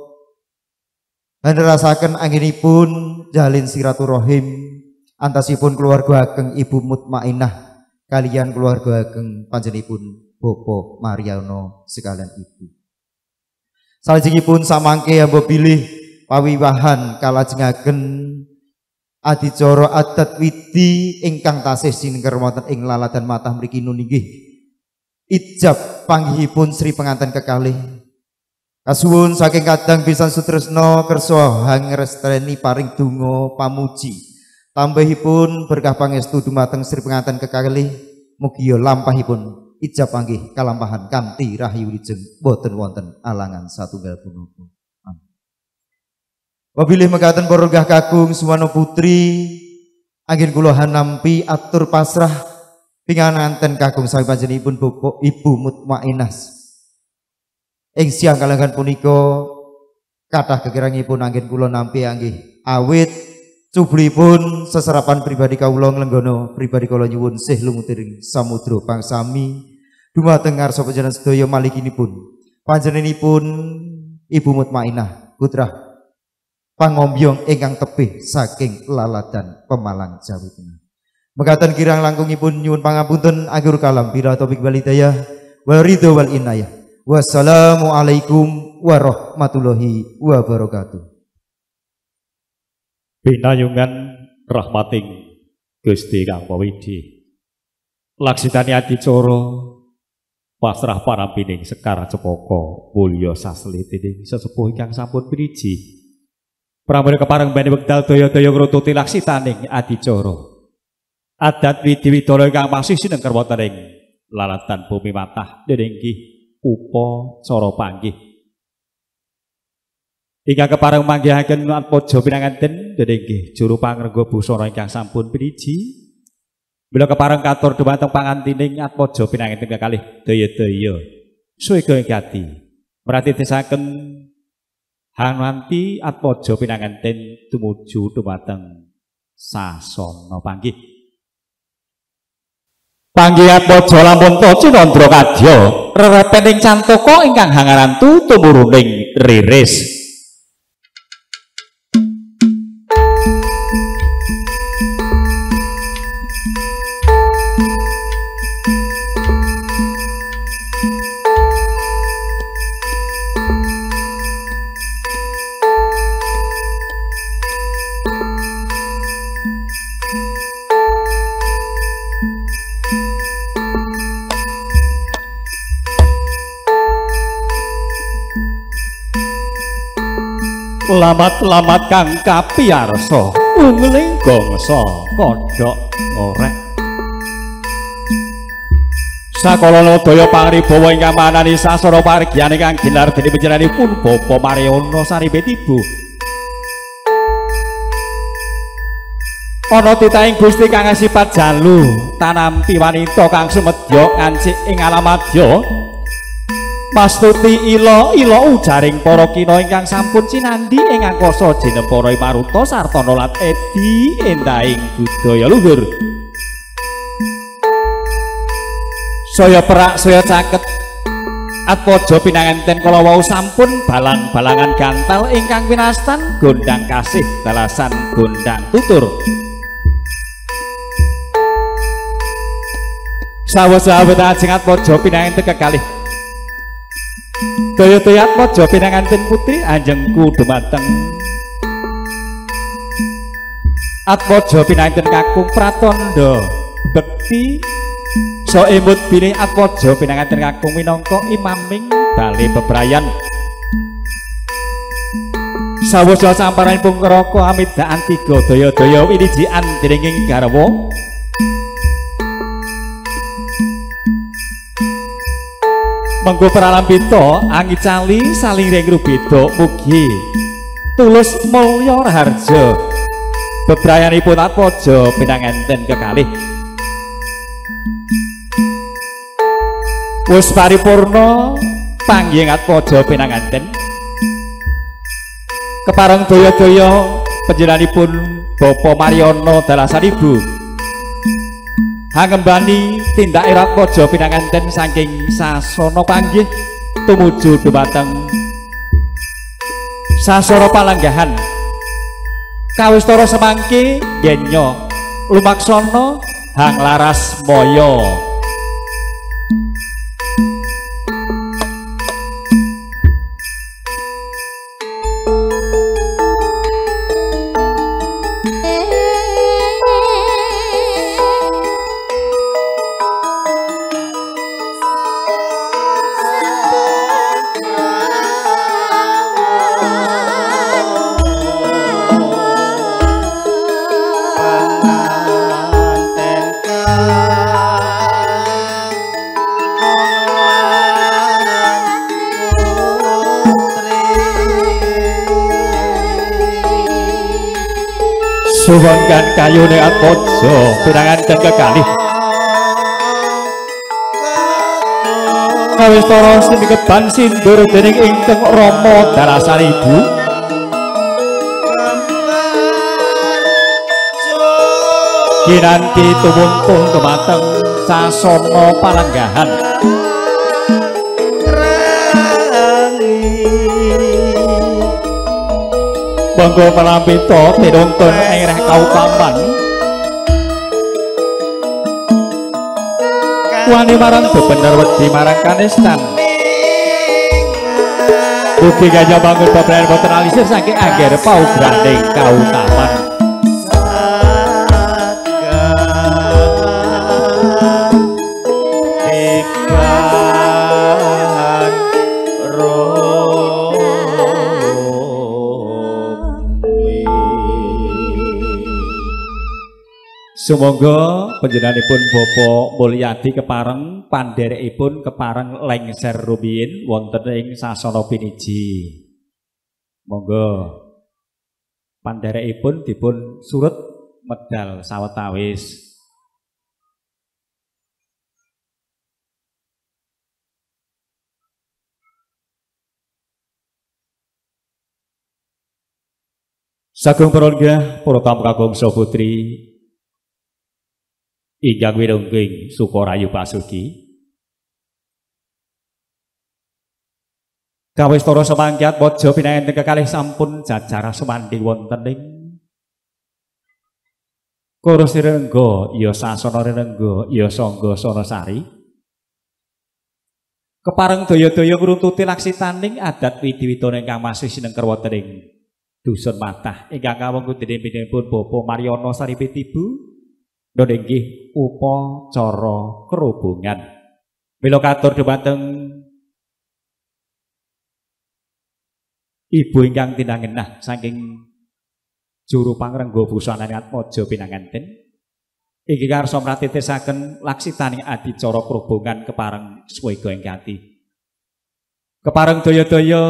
nerasaken anggenipun jalin silaturahim antasipun keluarga ageng Ibu Mutmainah kalian keluarga ageng panjenenganipun Bapak Mariano sekalian Ibu. Salajengipun samangke hamba bilih pawiwahan kalajengaken adicara adat widi ingkang tasih sinengker wonten ing Laladan matah mriki nunggih ijab panggihipun Sri penganten kekalih. Kasuwun saking kadang pisan sutresna kersa hangrestreni paring donga pamuji. Tambahipun berkah pangestu dumateng Sri penganten kekalih mugia lampahipun ijab panggih kalampahan kanthi rahayu wijeng boten wonten alangan satunggal punapa. Wabilih mekaten para kakung suwana putri anggen kula hanampi atur pasrah pinganganten kakung saking panjenenganipun Bapak Ibu Mutmainah. Ing siang kalengan punika kathah kekirangipun anggen kula nampi anggih awit cublipun seserapan pribadi kawula nglenggana pribadi kula nyuwun sih lumuting samudra pangsami dumateng ngarsa panjenengan sedaya malikinipun panjenenganipun Ibu Mutmainah putra pangombyong ingkang tebih saking Laladan Pemalang Jawa Tengah. Mekaten kirang langkungipun nyuwun pangapunten akhir kalam bila topik walidayah wa ridho wal inayah. Wassalamualaikum warahmatullahi wabarakatuh. Pinayungan rahmating Gusti Kang Pawidi. Laksitani adicara pasrah parampining Sekar Cepaka mulya saslitining sesepuh ingkang sampun piriji. Pramila kepareng bani wekdal daya-daya ngrututi laksitaning adicara. Adat widi-widara ingkang masih sinengker wonten ing Laladan bumi matah dening upa cara panggih Ingkang kepareng manggihaken atmaja pinanganten nggih juru pangrengga busana ingkang sampun piniji. Mila kepareng katur dhumateng pangantining atmaja pinanganten kekalih daya-daya suwega ingkati. Mratitesaken hananti atmaja pinanganten tumuju dhumateng sasana panggih. Panggih atmaja lampun taca candra kadya rerepening cantaka ingkang hangarantu tumuruning riris. Lamat-lamat kang kapiyarsa ungling gongsa kodhok ngorek sakalana daya pangribawa ingkang manani sasana parigyan ingkang gilar dening panjenenganipun Bapa Mariono Saribetibu ana titahing Gusti kang sifat jalu tanampi wanita kang sumedya ngancik ing alamadya Mastuti ila ujaring para kina ingkang sampun cinandhi ing angkasa jinepara Maruta sarta nolat edi endahing budaya luhur. Saya perak saya caket atmaja pinanganten kala wau sampun balang-balangan gantal ingkang winastan gondang kasih dalasan gondang tutur. Sawa-sawa ajeng atmaja pinanganten kekalih daya-daya atmaja pinanganten putri anjengku dumateng atmaja pinanganten kakung pratandha bekti so emut bini atmaja pinanganten kakung minangka imaming bali bebrayan sawasa samparanipun keraka amidaan tiga daya-daya winijian dening garwa mengko pralambita angicali saling rubeda mugi tulus mulya raharja bebrayanipun atmaja pinanganten kekalih wis paripurna panggih atmaja pinanganten kepareng daya-daya panjenenganipun Bapa Mariono Dalasanibu hangembani tindak atmaja pinanganten saking sasana panggih tumuju dhumateng sasana palanggahan kawistara semangke genya lumaksana hang laras moyo suwenggan kayune atmaja pinanganten kekalih kawistara sinikeban sindur dening ingkang Rama Dalasanibu kinanti tumuntun dumateng sasana palanggahan bangga palambita tinuntun engreh kaupaman wani marang bebener wedi marang kanistan ugi gajah bangun bebrayan boten alisir saking angger paugraning kautaman Sumangga panjenenganipun Bapa Mulyadi kepareng pandherekipun kepareng lengser rumiyin wonten ing sasana piniji. Monggo pandherekipun dipun surut medal sawetawis. Sagung perongga para tamu kakung putri ingkang winungging Sukorayu Pasugi. Kawistara semangkat mojo pinanganten kekalih sampun jajar sumandhing wonten ing Kursi Rengga ya Sasana Rengga ya Sangga Sanasari. Kepareng daya-daya ngruntuti laksitaning adat widiwidana ingkang masih sinengker wonten ing Dusun Matah ingkang kawengku dening-deningipun Bapak Mariono Saripit Ibu nggih inggih upacara kerubungan. Mila katur dhumateng Ibu ingkang tinangenah saking juru pangrengga busana Atmaja pinanganten inggih karsa mratitesaken laksitaning adicara kerubungan kepareng swega ing ati. Kepareng daya-daya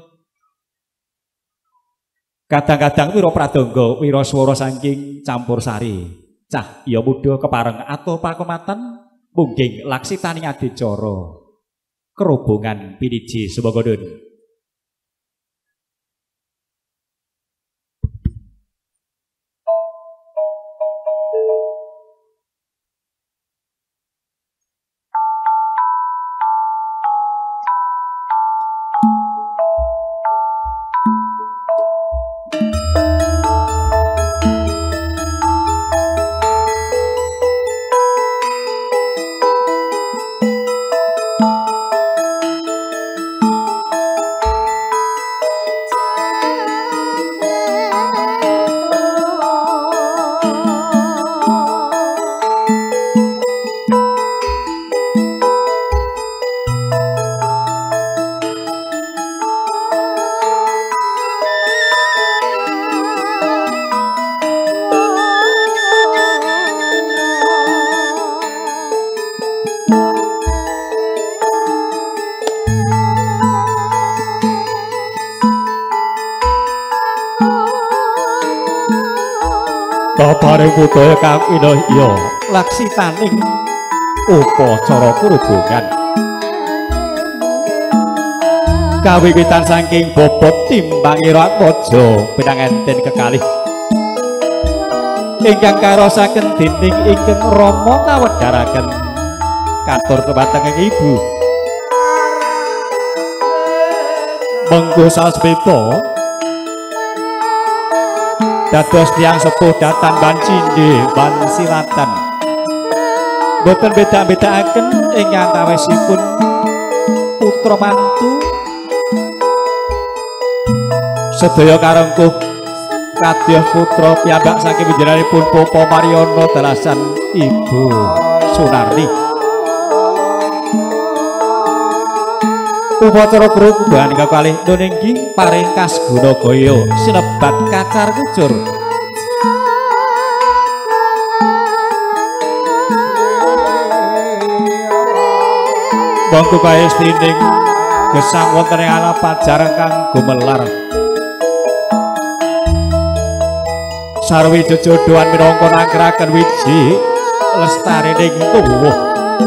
kadang-kadang wira pradangga wira swara saking campursari cahya muda kepareng atur pakumatan mungging laksitaning adicara kerubungan piniji sumangga nuwun. Babareng budaya kang inaya laksitaning upacara kerubungan kawiwitan saking bobot timbangira Atmaja pinanganten kekalih ingkang karosaken dening ingkang Rama ngawedharaken katur dhumateng Ibu mengko sasmita dados tiyang sepuh datan bancindhe bansilatan boten beda-bedaaken ingkang kawesipun putra mantu sedaya karengkuh kadya putra piyambak saking panjenenganipun Bapak Mariono dalasan Ibu Sunarni. Upacara kerubungan ingkang kalih nuninggi paringkas gunagaya sinebat kacar kucur. Monggo kaestining gesang wonten ing alapajar kang gumelar. Sarwi jejodohan minangka nangkraken wiji lestarining tuwuh.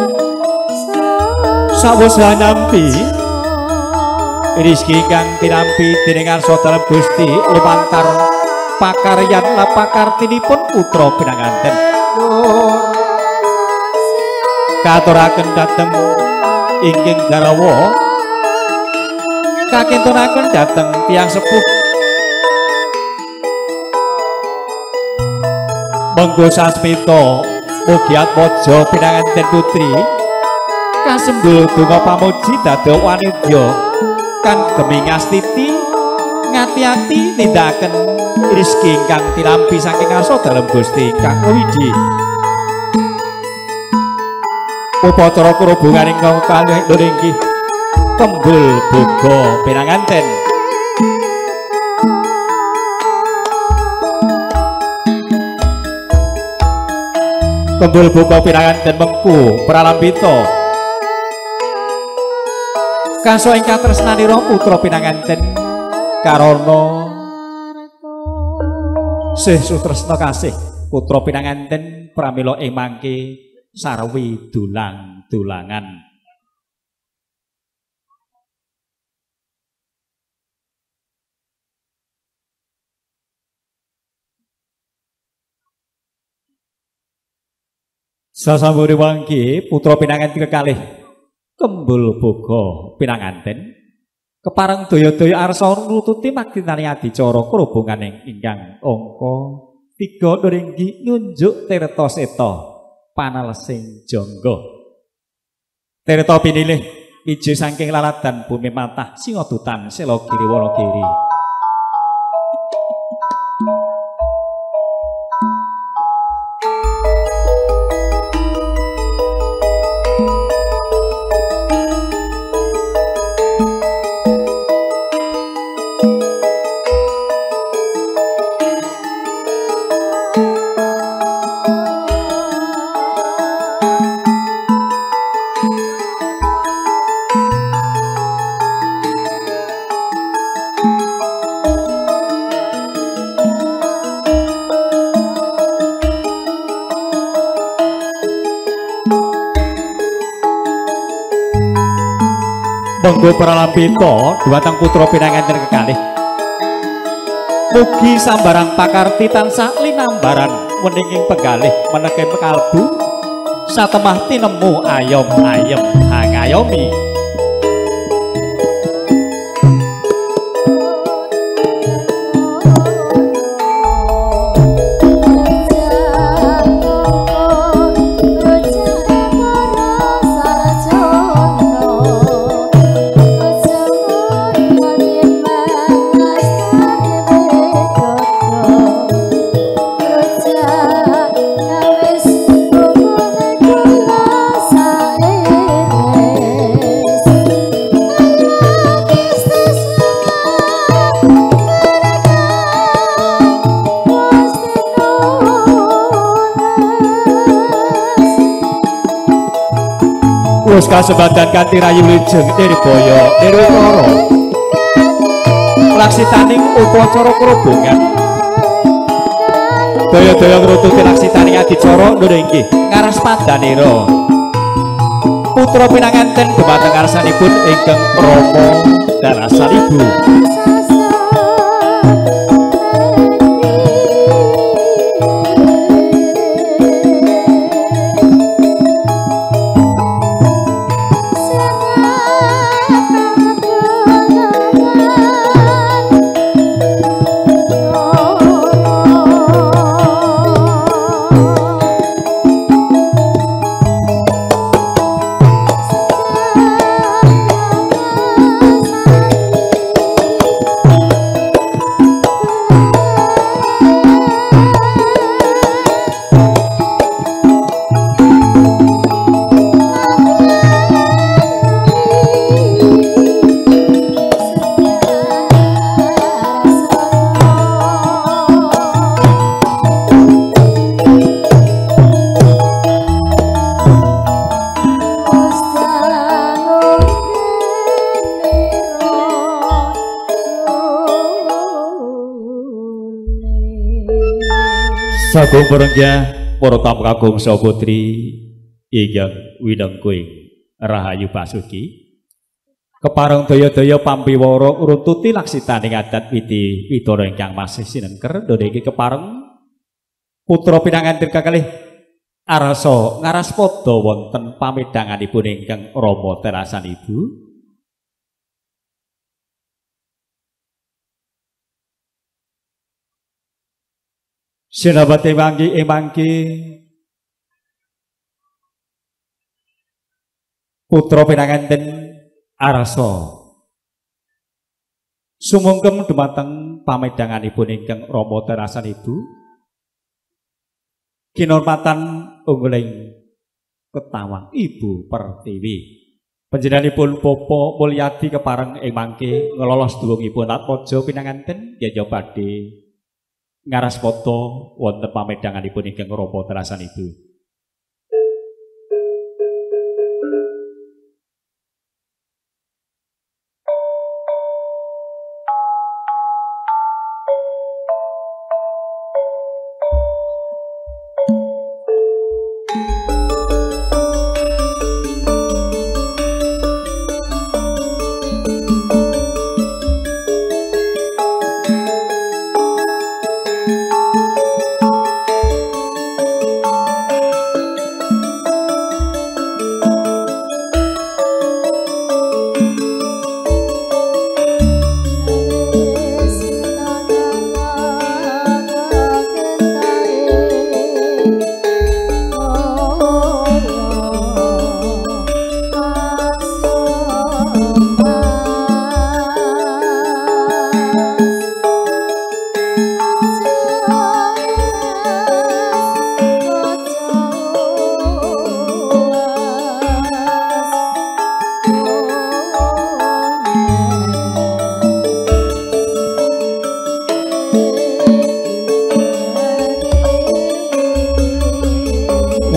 Sawise nampi rezeki kang tinampi dening arsa dalem Gusti lumantar pakaryan lapakartinipun putra pinanganten katuraken dhateng inggih garawa kakintunaken dhateng tiyang sepuh monggo sasmita mugi Atmaja pinanganten putri kasembul donga pamuji dadya wanidya kang geming astiti ngati-ati nindakaken rezeki ingkang tinampi saking arsa dalem Gusti kang widi. Upacara kerubungan ingkang kalih nggih kembul boga pinanganten. Kembul boga pinanganten mengku pralambita kaso ingkang tresnanira putra pinanganten Karono Sih sutresna kasih putra pinanganten pramila ing mangke sarwi dulang-dulangan. Sasambure wangke putra pinanganten kekalih kembul boga pinanganten kepareng daya-daya arsa nututi magdinani adicara kerobongan ingkang angka 3 Nuringgi nunjuk tirta seta panalesing jangga. Tirta pinilih iji saking laladan bumi matah Singadutan Selagiri Wanagiri. Monggo pralampita dhumateng putra pinanganten kekalih. Mugi sambarang pakarti tansah linambaran weninging penggalih meneke kalbu satemah tinemu ayom-ayem hangayomi. Wis kasebadan kanthi rayu lijeng Nirboyo Nirwikara laksitaning upacara kerobongan daya-daya ngrututi laksitaning adicara Nuringgi ngaras padanira putra pinanganten dhumateng ngarsanipun ingkang Rama Darasanibu. Sagung parenggah para tamu kagung saha putri ingkang winengkuing rahayu pasuki kepareng daya-daya pambiwara ngrututi laksitaning adat widi widara ingkang masih sinengker niki kepareng putra pinanganten kekalih arasa ngaras padha wonten pamedhanganipun ingkang Rama Darasanibu. Sinabate mangki putra pinanganten arasa sumungkem dhumateng pamedhanganipun ingkang Rama Darasanibu kinurmatan ungguling ketawang Ibu Pertiwi panjenenganipun Bapa Mulyadi kepareng ing mangke ngelolos duwungipun Atmaja pinanganten nggih badhe ngaras foto wonten pamedhanganipun ingkang Rama Darasanibu.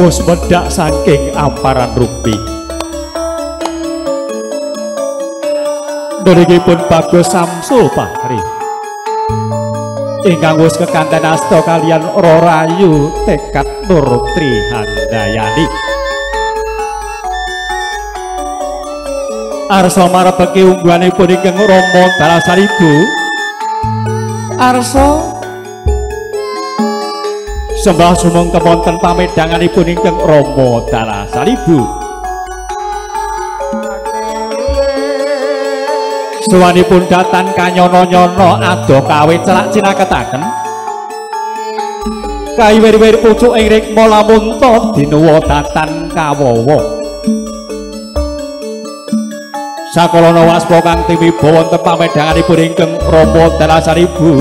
Wus medhak saking amparan rupi. Nuripun Bagus Samsul Bahri ingkang wus kekanten asta kalian Rorayu tekad Nur Trihandayani. Arsa marebeki ungguhanipun ingkang Rama Dalasaribu. Arsa sembah sumeng kemonten pamedanganipun ingkang Rama Dalasaribu. Suwanipun datan kanyono-nyono ado kawe celak cinaketaken. Kaiwir-wir pucuk ing rikma lamun ta dinuwa datan kawawa. Sakalana waspa kang timiba wonten pamedanganipun ingkang Rama Dalasaribu.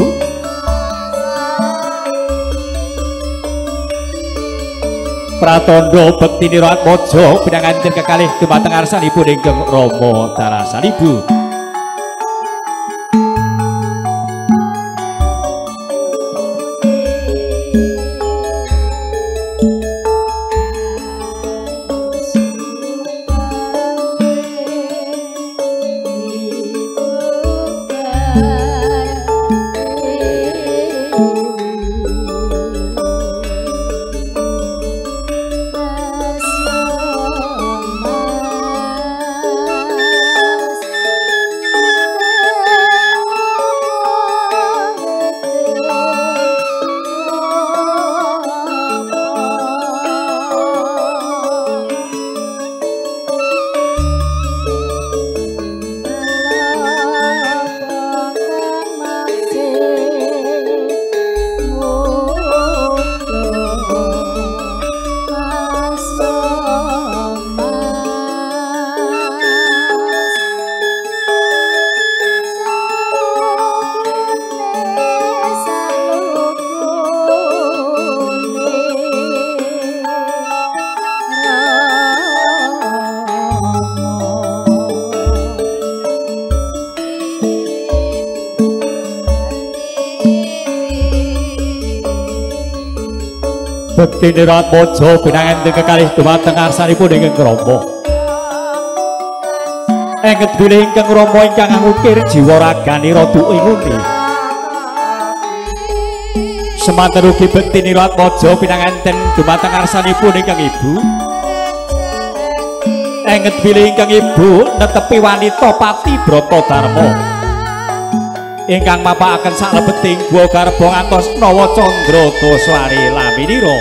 Pratandha bekti Niratmaja pinanganten kekalih dumateng arsanipun ingkang Rama Dalasaribu. Bekti Niratmaja pinanganten kekalih dumateng arsanipun ingkang Rama. Enget bilih ingkang Rama ingkang ngukir jiwa raganira duke nguni. Semanten ugi Bekti Niratmaja pinanganten dumateng arsanipun ingkang Ibu. Enget bilih ingkang Ibu netepi wanita pati Bratadarma. Ingkang mapakaken saklebeting guwa garba ngantos nawa candra doswari laminira.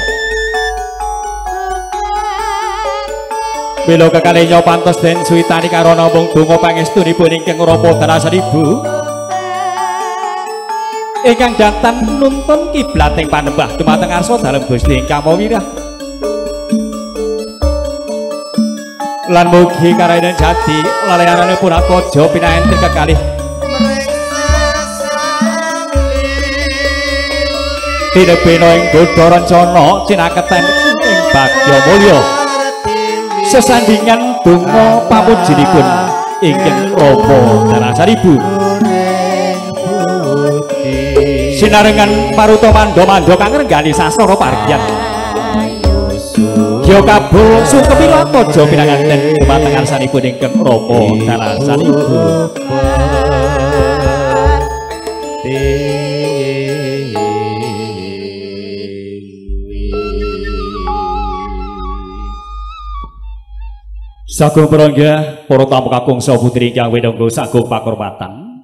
Bila kekalih nyopantos den suwitani karo namung donga pangestunipun ingkang Rama Dalasaribu. Ingkang datan nuntun kiblating panembah dumateng arsa dalem Gusti ingkang mawirah. Lan mugi karainen jati laleharanipun Atmaja pinanganten kekalih Dinebena ing godha rencana cinaketen ing bagya mulya. Sesandingan donga pamujinipun ingkang Rama Dalasaribu. Sinarengan paruta manda-manda kang renggani sastra pargyan. Gya kabul sukemi Atmaja pinanganten dumateng arsanipun ingkang Rama Dalasaribu. Sagung prangga para tamu kakung saha putri ingkang winangga sagung pakurmatan.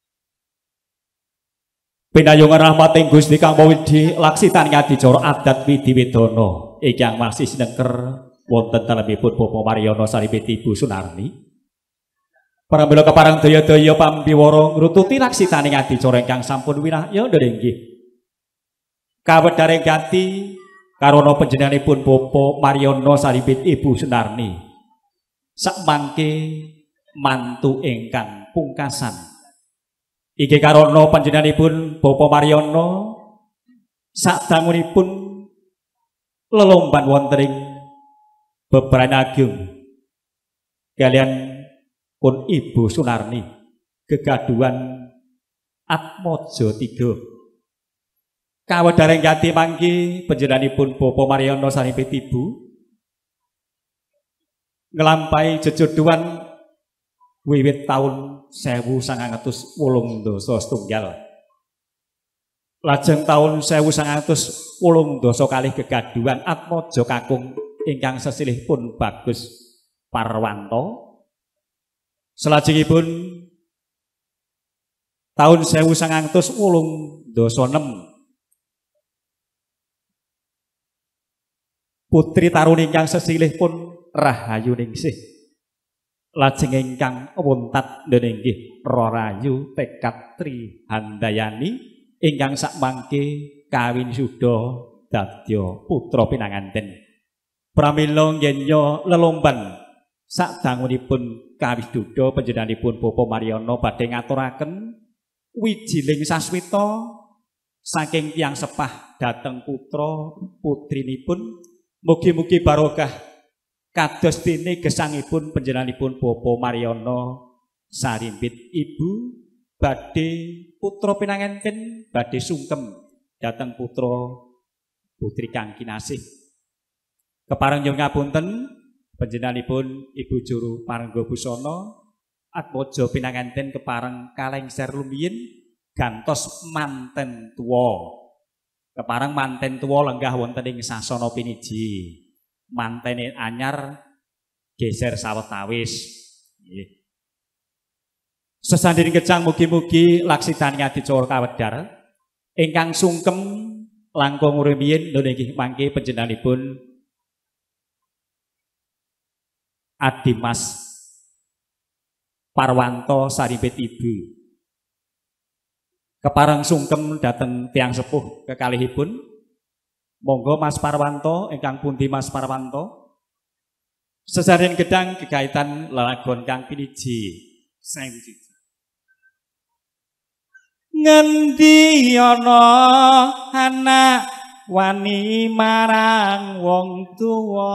Pinayungan rahmating Gusti Kang Mawidi laksitan ngadicara adat widiwidana ingkang masih sinengker wonten dalemipun Bapa Mariono saripit Ibu Sunarni. Pramila keparang daya-daya pambiwara ngrututi laksitaning ngadicara ingkang sampun winahya nggih. Kawedharing ganti karana panjenenganipun Bapa Mariono saripit Ibu Sunarni. Sakmangke mantu ingkang pungkasan. Iki karana panjenenganipun Bapa Mariono sadangunipun lelomban wonten ing bebrayan ageng kalian pun Ibu Sunarni gegaduhan Atmaja 3. Kawedharing ganti mangke panjenenganipun Bapa Mariono saripit Ibu nglampahi jejodohan wiwit taun 1980 setunggal. Lajeng taun 1980 kalih gegaduhan Atmaja kakung ingkang sesilihipun Bagus Parwanto. Salajengipun taun 1986 putri taruni ingkang sesilihipun Rahayu Ningsih lajeng ingkang wontat nggih Rahayu Tekad Tri Handayani ingkang sakmangke kawin suda dadya putra pinanganten. Pramila nggenya lelomban sadangunipun kawiduda panjenenganipun Bapa Mariono badhe ngaturaken wijiling sasmita saking tiyang sepah dhateng putra putrinipun. Mugi-mugi barokah kados dene gesangipun panjenenganipun Bapa Mariono sarimbit ibu badhe putra pinanganten badhe sungkem dhateng putra putri kang kinasih. Kepareng nyuwun ngapunten panjenenganipun Ibu Juru Parengga Busana Atmaja pinanganten kepareng kalengser lumiyin gantos manten tuwa. Kepareng manten tuwa lenggah wonten ing sasana piniji. Mantene anyar geser sawetawis. Nggih. Sesandhing kecang mugi-mugi laksidani adicara kawedhar ingkang sungkem langkung rumiyin nggih mangke panjenenganipun Adimas Parwanto sarimbit ibu. Kepareng sungkem dhateng tiyang sepuh kekalihipun. Monggo Mas Parwanto ingkang pundi Mas Parwanto? Sesaren gedang gegaitan lelagon kang piniji. Saewiji. Ngendi ana anak wani marang wong tuwa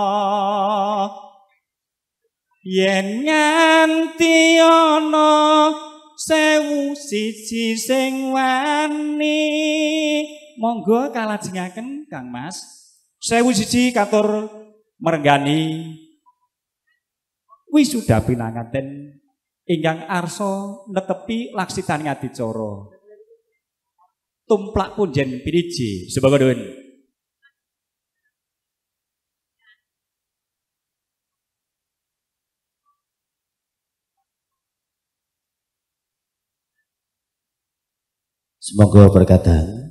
yen nganti ana 1001 sing wani. Monggo kalajengaken Kang Mas 1001 katur merenggani wisuda pinanganten ingkang arsa netepi laksidani adicara tumplak punjen piniji sebagai nuwun. Semoga berkatan.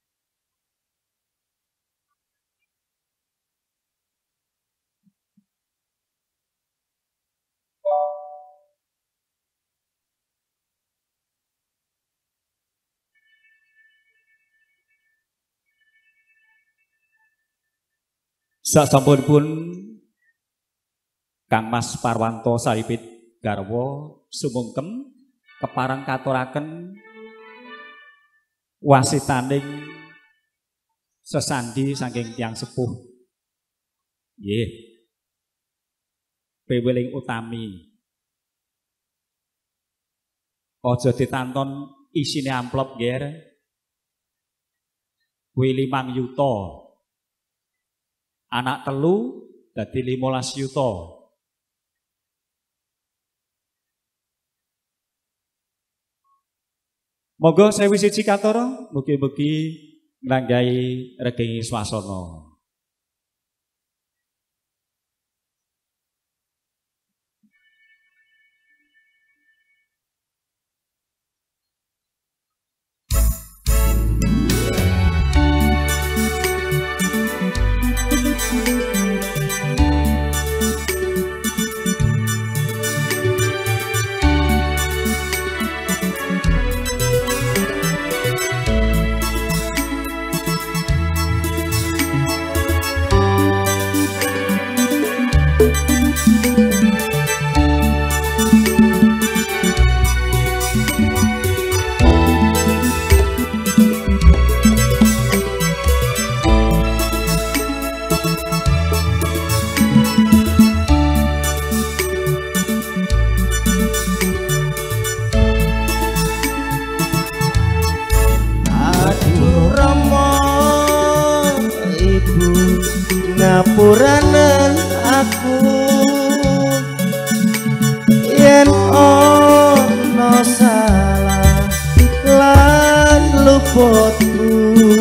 Sasampunipun Kang Mas Parwanto saripit garwa sumungkem kepareng katuraken wasitaning sesandi saking tiyang sepuh. Nggih. Piweling utami. Aja ditanton isine amplop nggih. Kuwi 5 yuta. Anak telu dadi 15 yuta. Monggo 1001 katara mugi-mugi nglanggahi regeng swasana. Ngapuranen aku yen ono salah lan luputku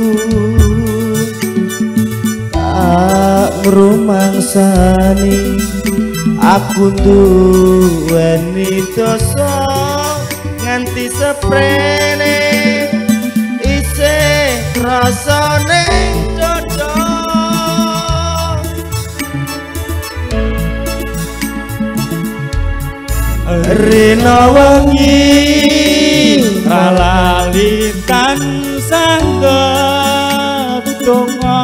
tak ngrumangsani aku duweni dosa nganti seprene isih rasane dodo rina wengi ralali tansah ndedonga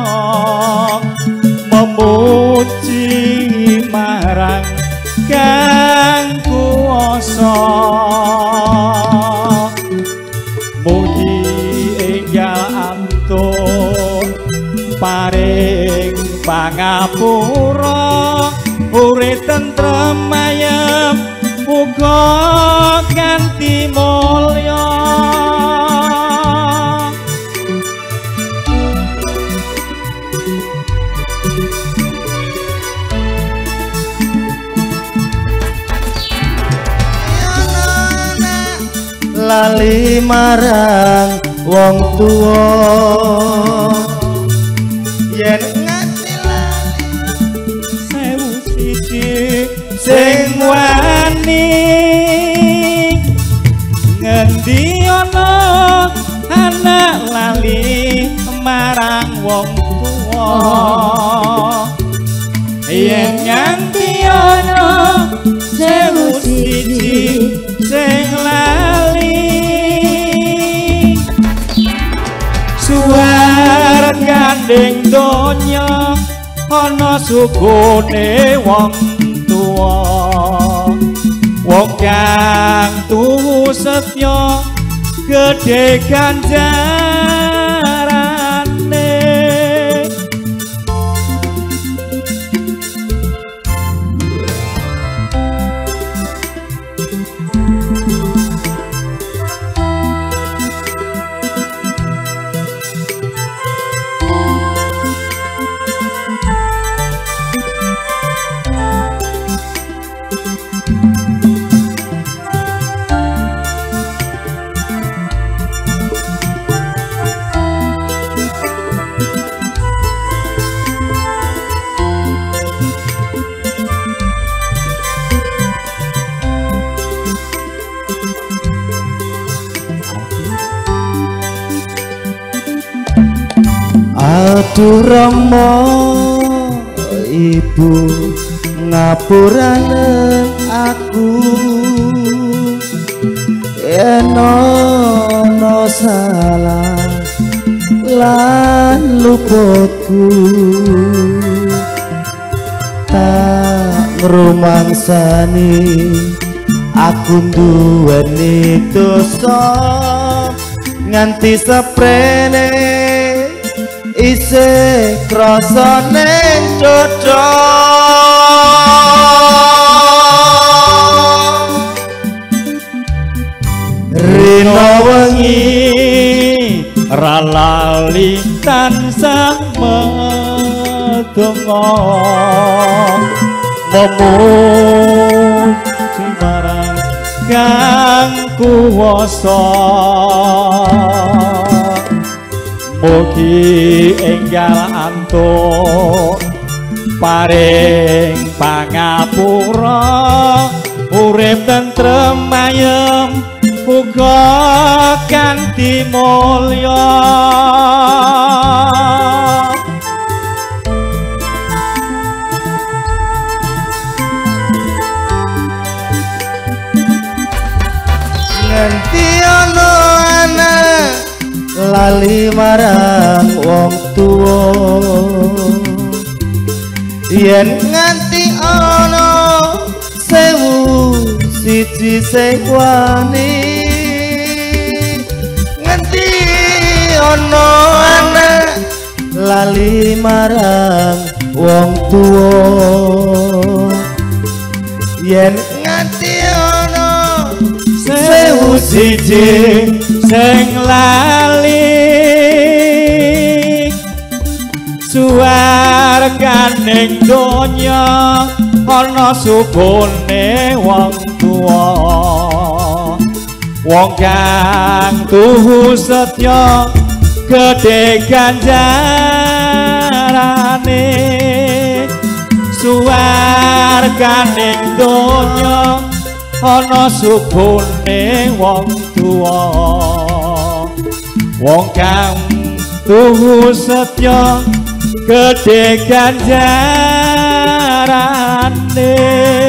memuji marang Kang Kuwasa mugi enggal antun paring pangapura urip tentrem ayem uga kanthi mulya lali marang wong tuwa yen nganti lali sewu siji sing wani ngendi ana anak lali marang wong tuwa yen nganti ana sewu siji sing lali suwar gandeng donya ana sukune wong tuwa wong kang tuhu setya gedhe ganjarane Aduh Rama ibu ngapuranen aku yen ana salah lan luputku tak ngrumangsani aku duweni dosa nganti seprene isih krasane dodo rina wengi ralali tansah medonga memuji marang Kang Kuwasa mugi enggal antun paring pangapura urip tentrem ayem uga kanthi mulya nganti ana anak lali marang wong tuwa yen nganti ana sewu siji sing wani nganti ana anak lali marang wong tuwa yen nganti ana sewu siji sing lali suwarganing donya ana sukune wong tuwa wong kang tuhu setya gedhe ganjarane suwarganing donya ana subune wong tuwa wong kang tuhu setya gedhe ganjarane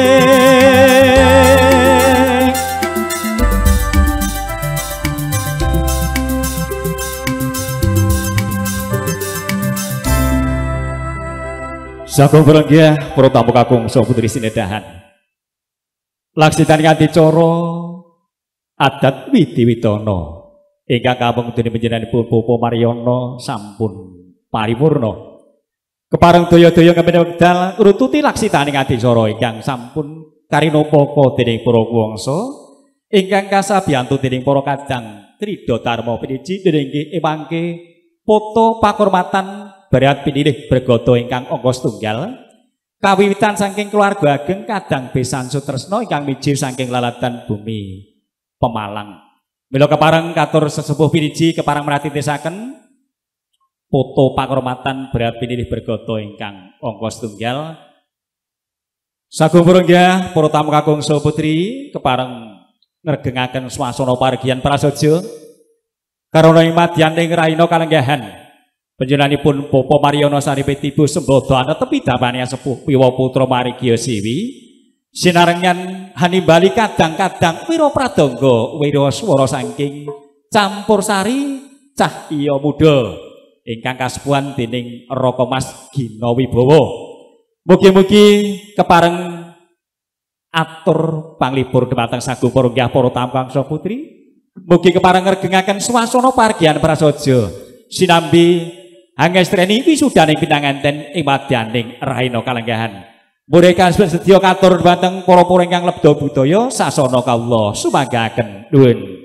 Sagung berenggiah para tamu kakung saha putri sinedahan laksitan kanthi cara adat widiwidana ingkang kampung dening panjenenganipun Bapak Mariono sampun paripurna kepareng daya-daya kemen wekdal ngrututi laksitane kanthi cara ingkang sampun karinopaka dening para kuwangsa ingkang kasabiyantu dening para kadang Tridha Dharma Piniji dening emangke poto pakurmatan Barat pinilih bergoto ingkang angka setunggal kawiwitan saking keluarga ageng kadang besan sutresna ingkang miji saking lalatan bumi Pemalang mila kepareng katur sesepuh piniji kepareng meratitesaken poto pakurmatan Barat pinilih bergoto ingkang angka setunggal sagung purunggah para tamu kakung saha putri kepareng ngregengaken swasana pargian prasaja karana madyaning raina kalenggahan panjenenganipun Bapak Mariono Saripetibu sembada netepi damane sepuh Wiwa Putra Marigya Siwi sinarengan hanimbali kadang-kadang wira pradangga wira swara saking Campursari Cahya Muda ingkang kasepuhan dening Raka Mas Gina Wibowo mugi-mugi kepareng atur panglipur dhumateng sagung parenggah para tamu kakung putri mugi kepareng ngregengaken swasana pargian prasaja sinambi angestreni wisudaning pinanganten ing madyaning raina kalenggahan. Mureka sedya katur dhateng para-para ingkang lebda budaya sasana kawula sumanggaken nuwun.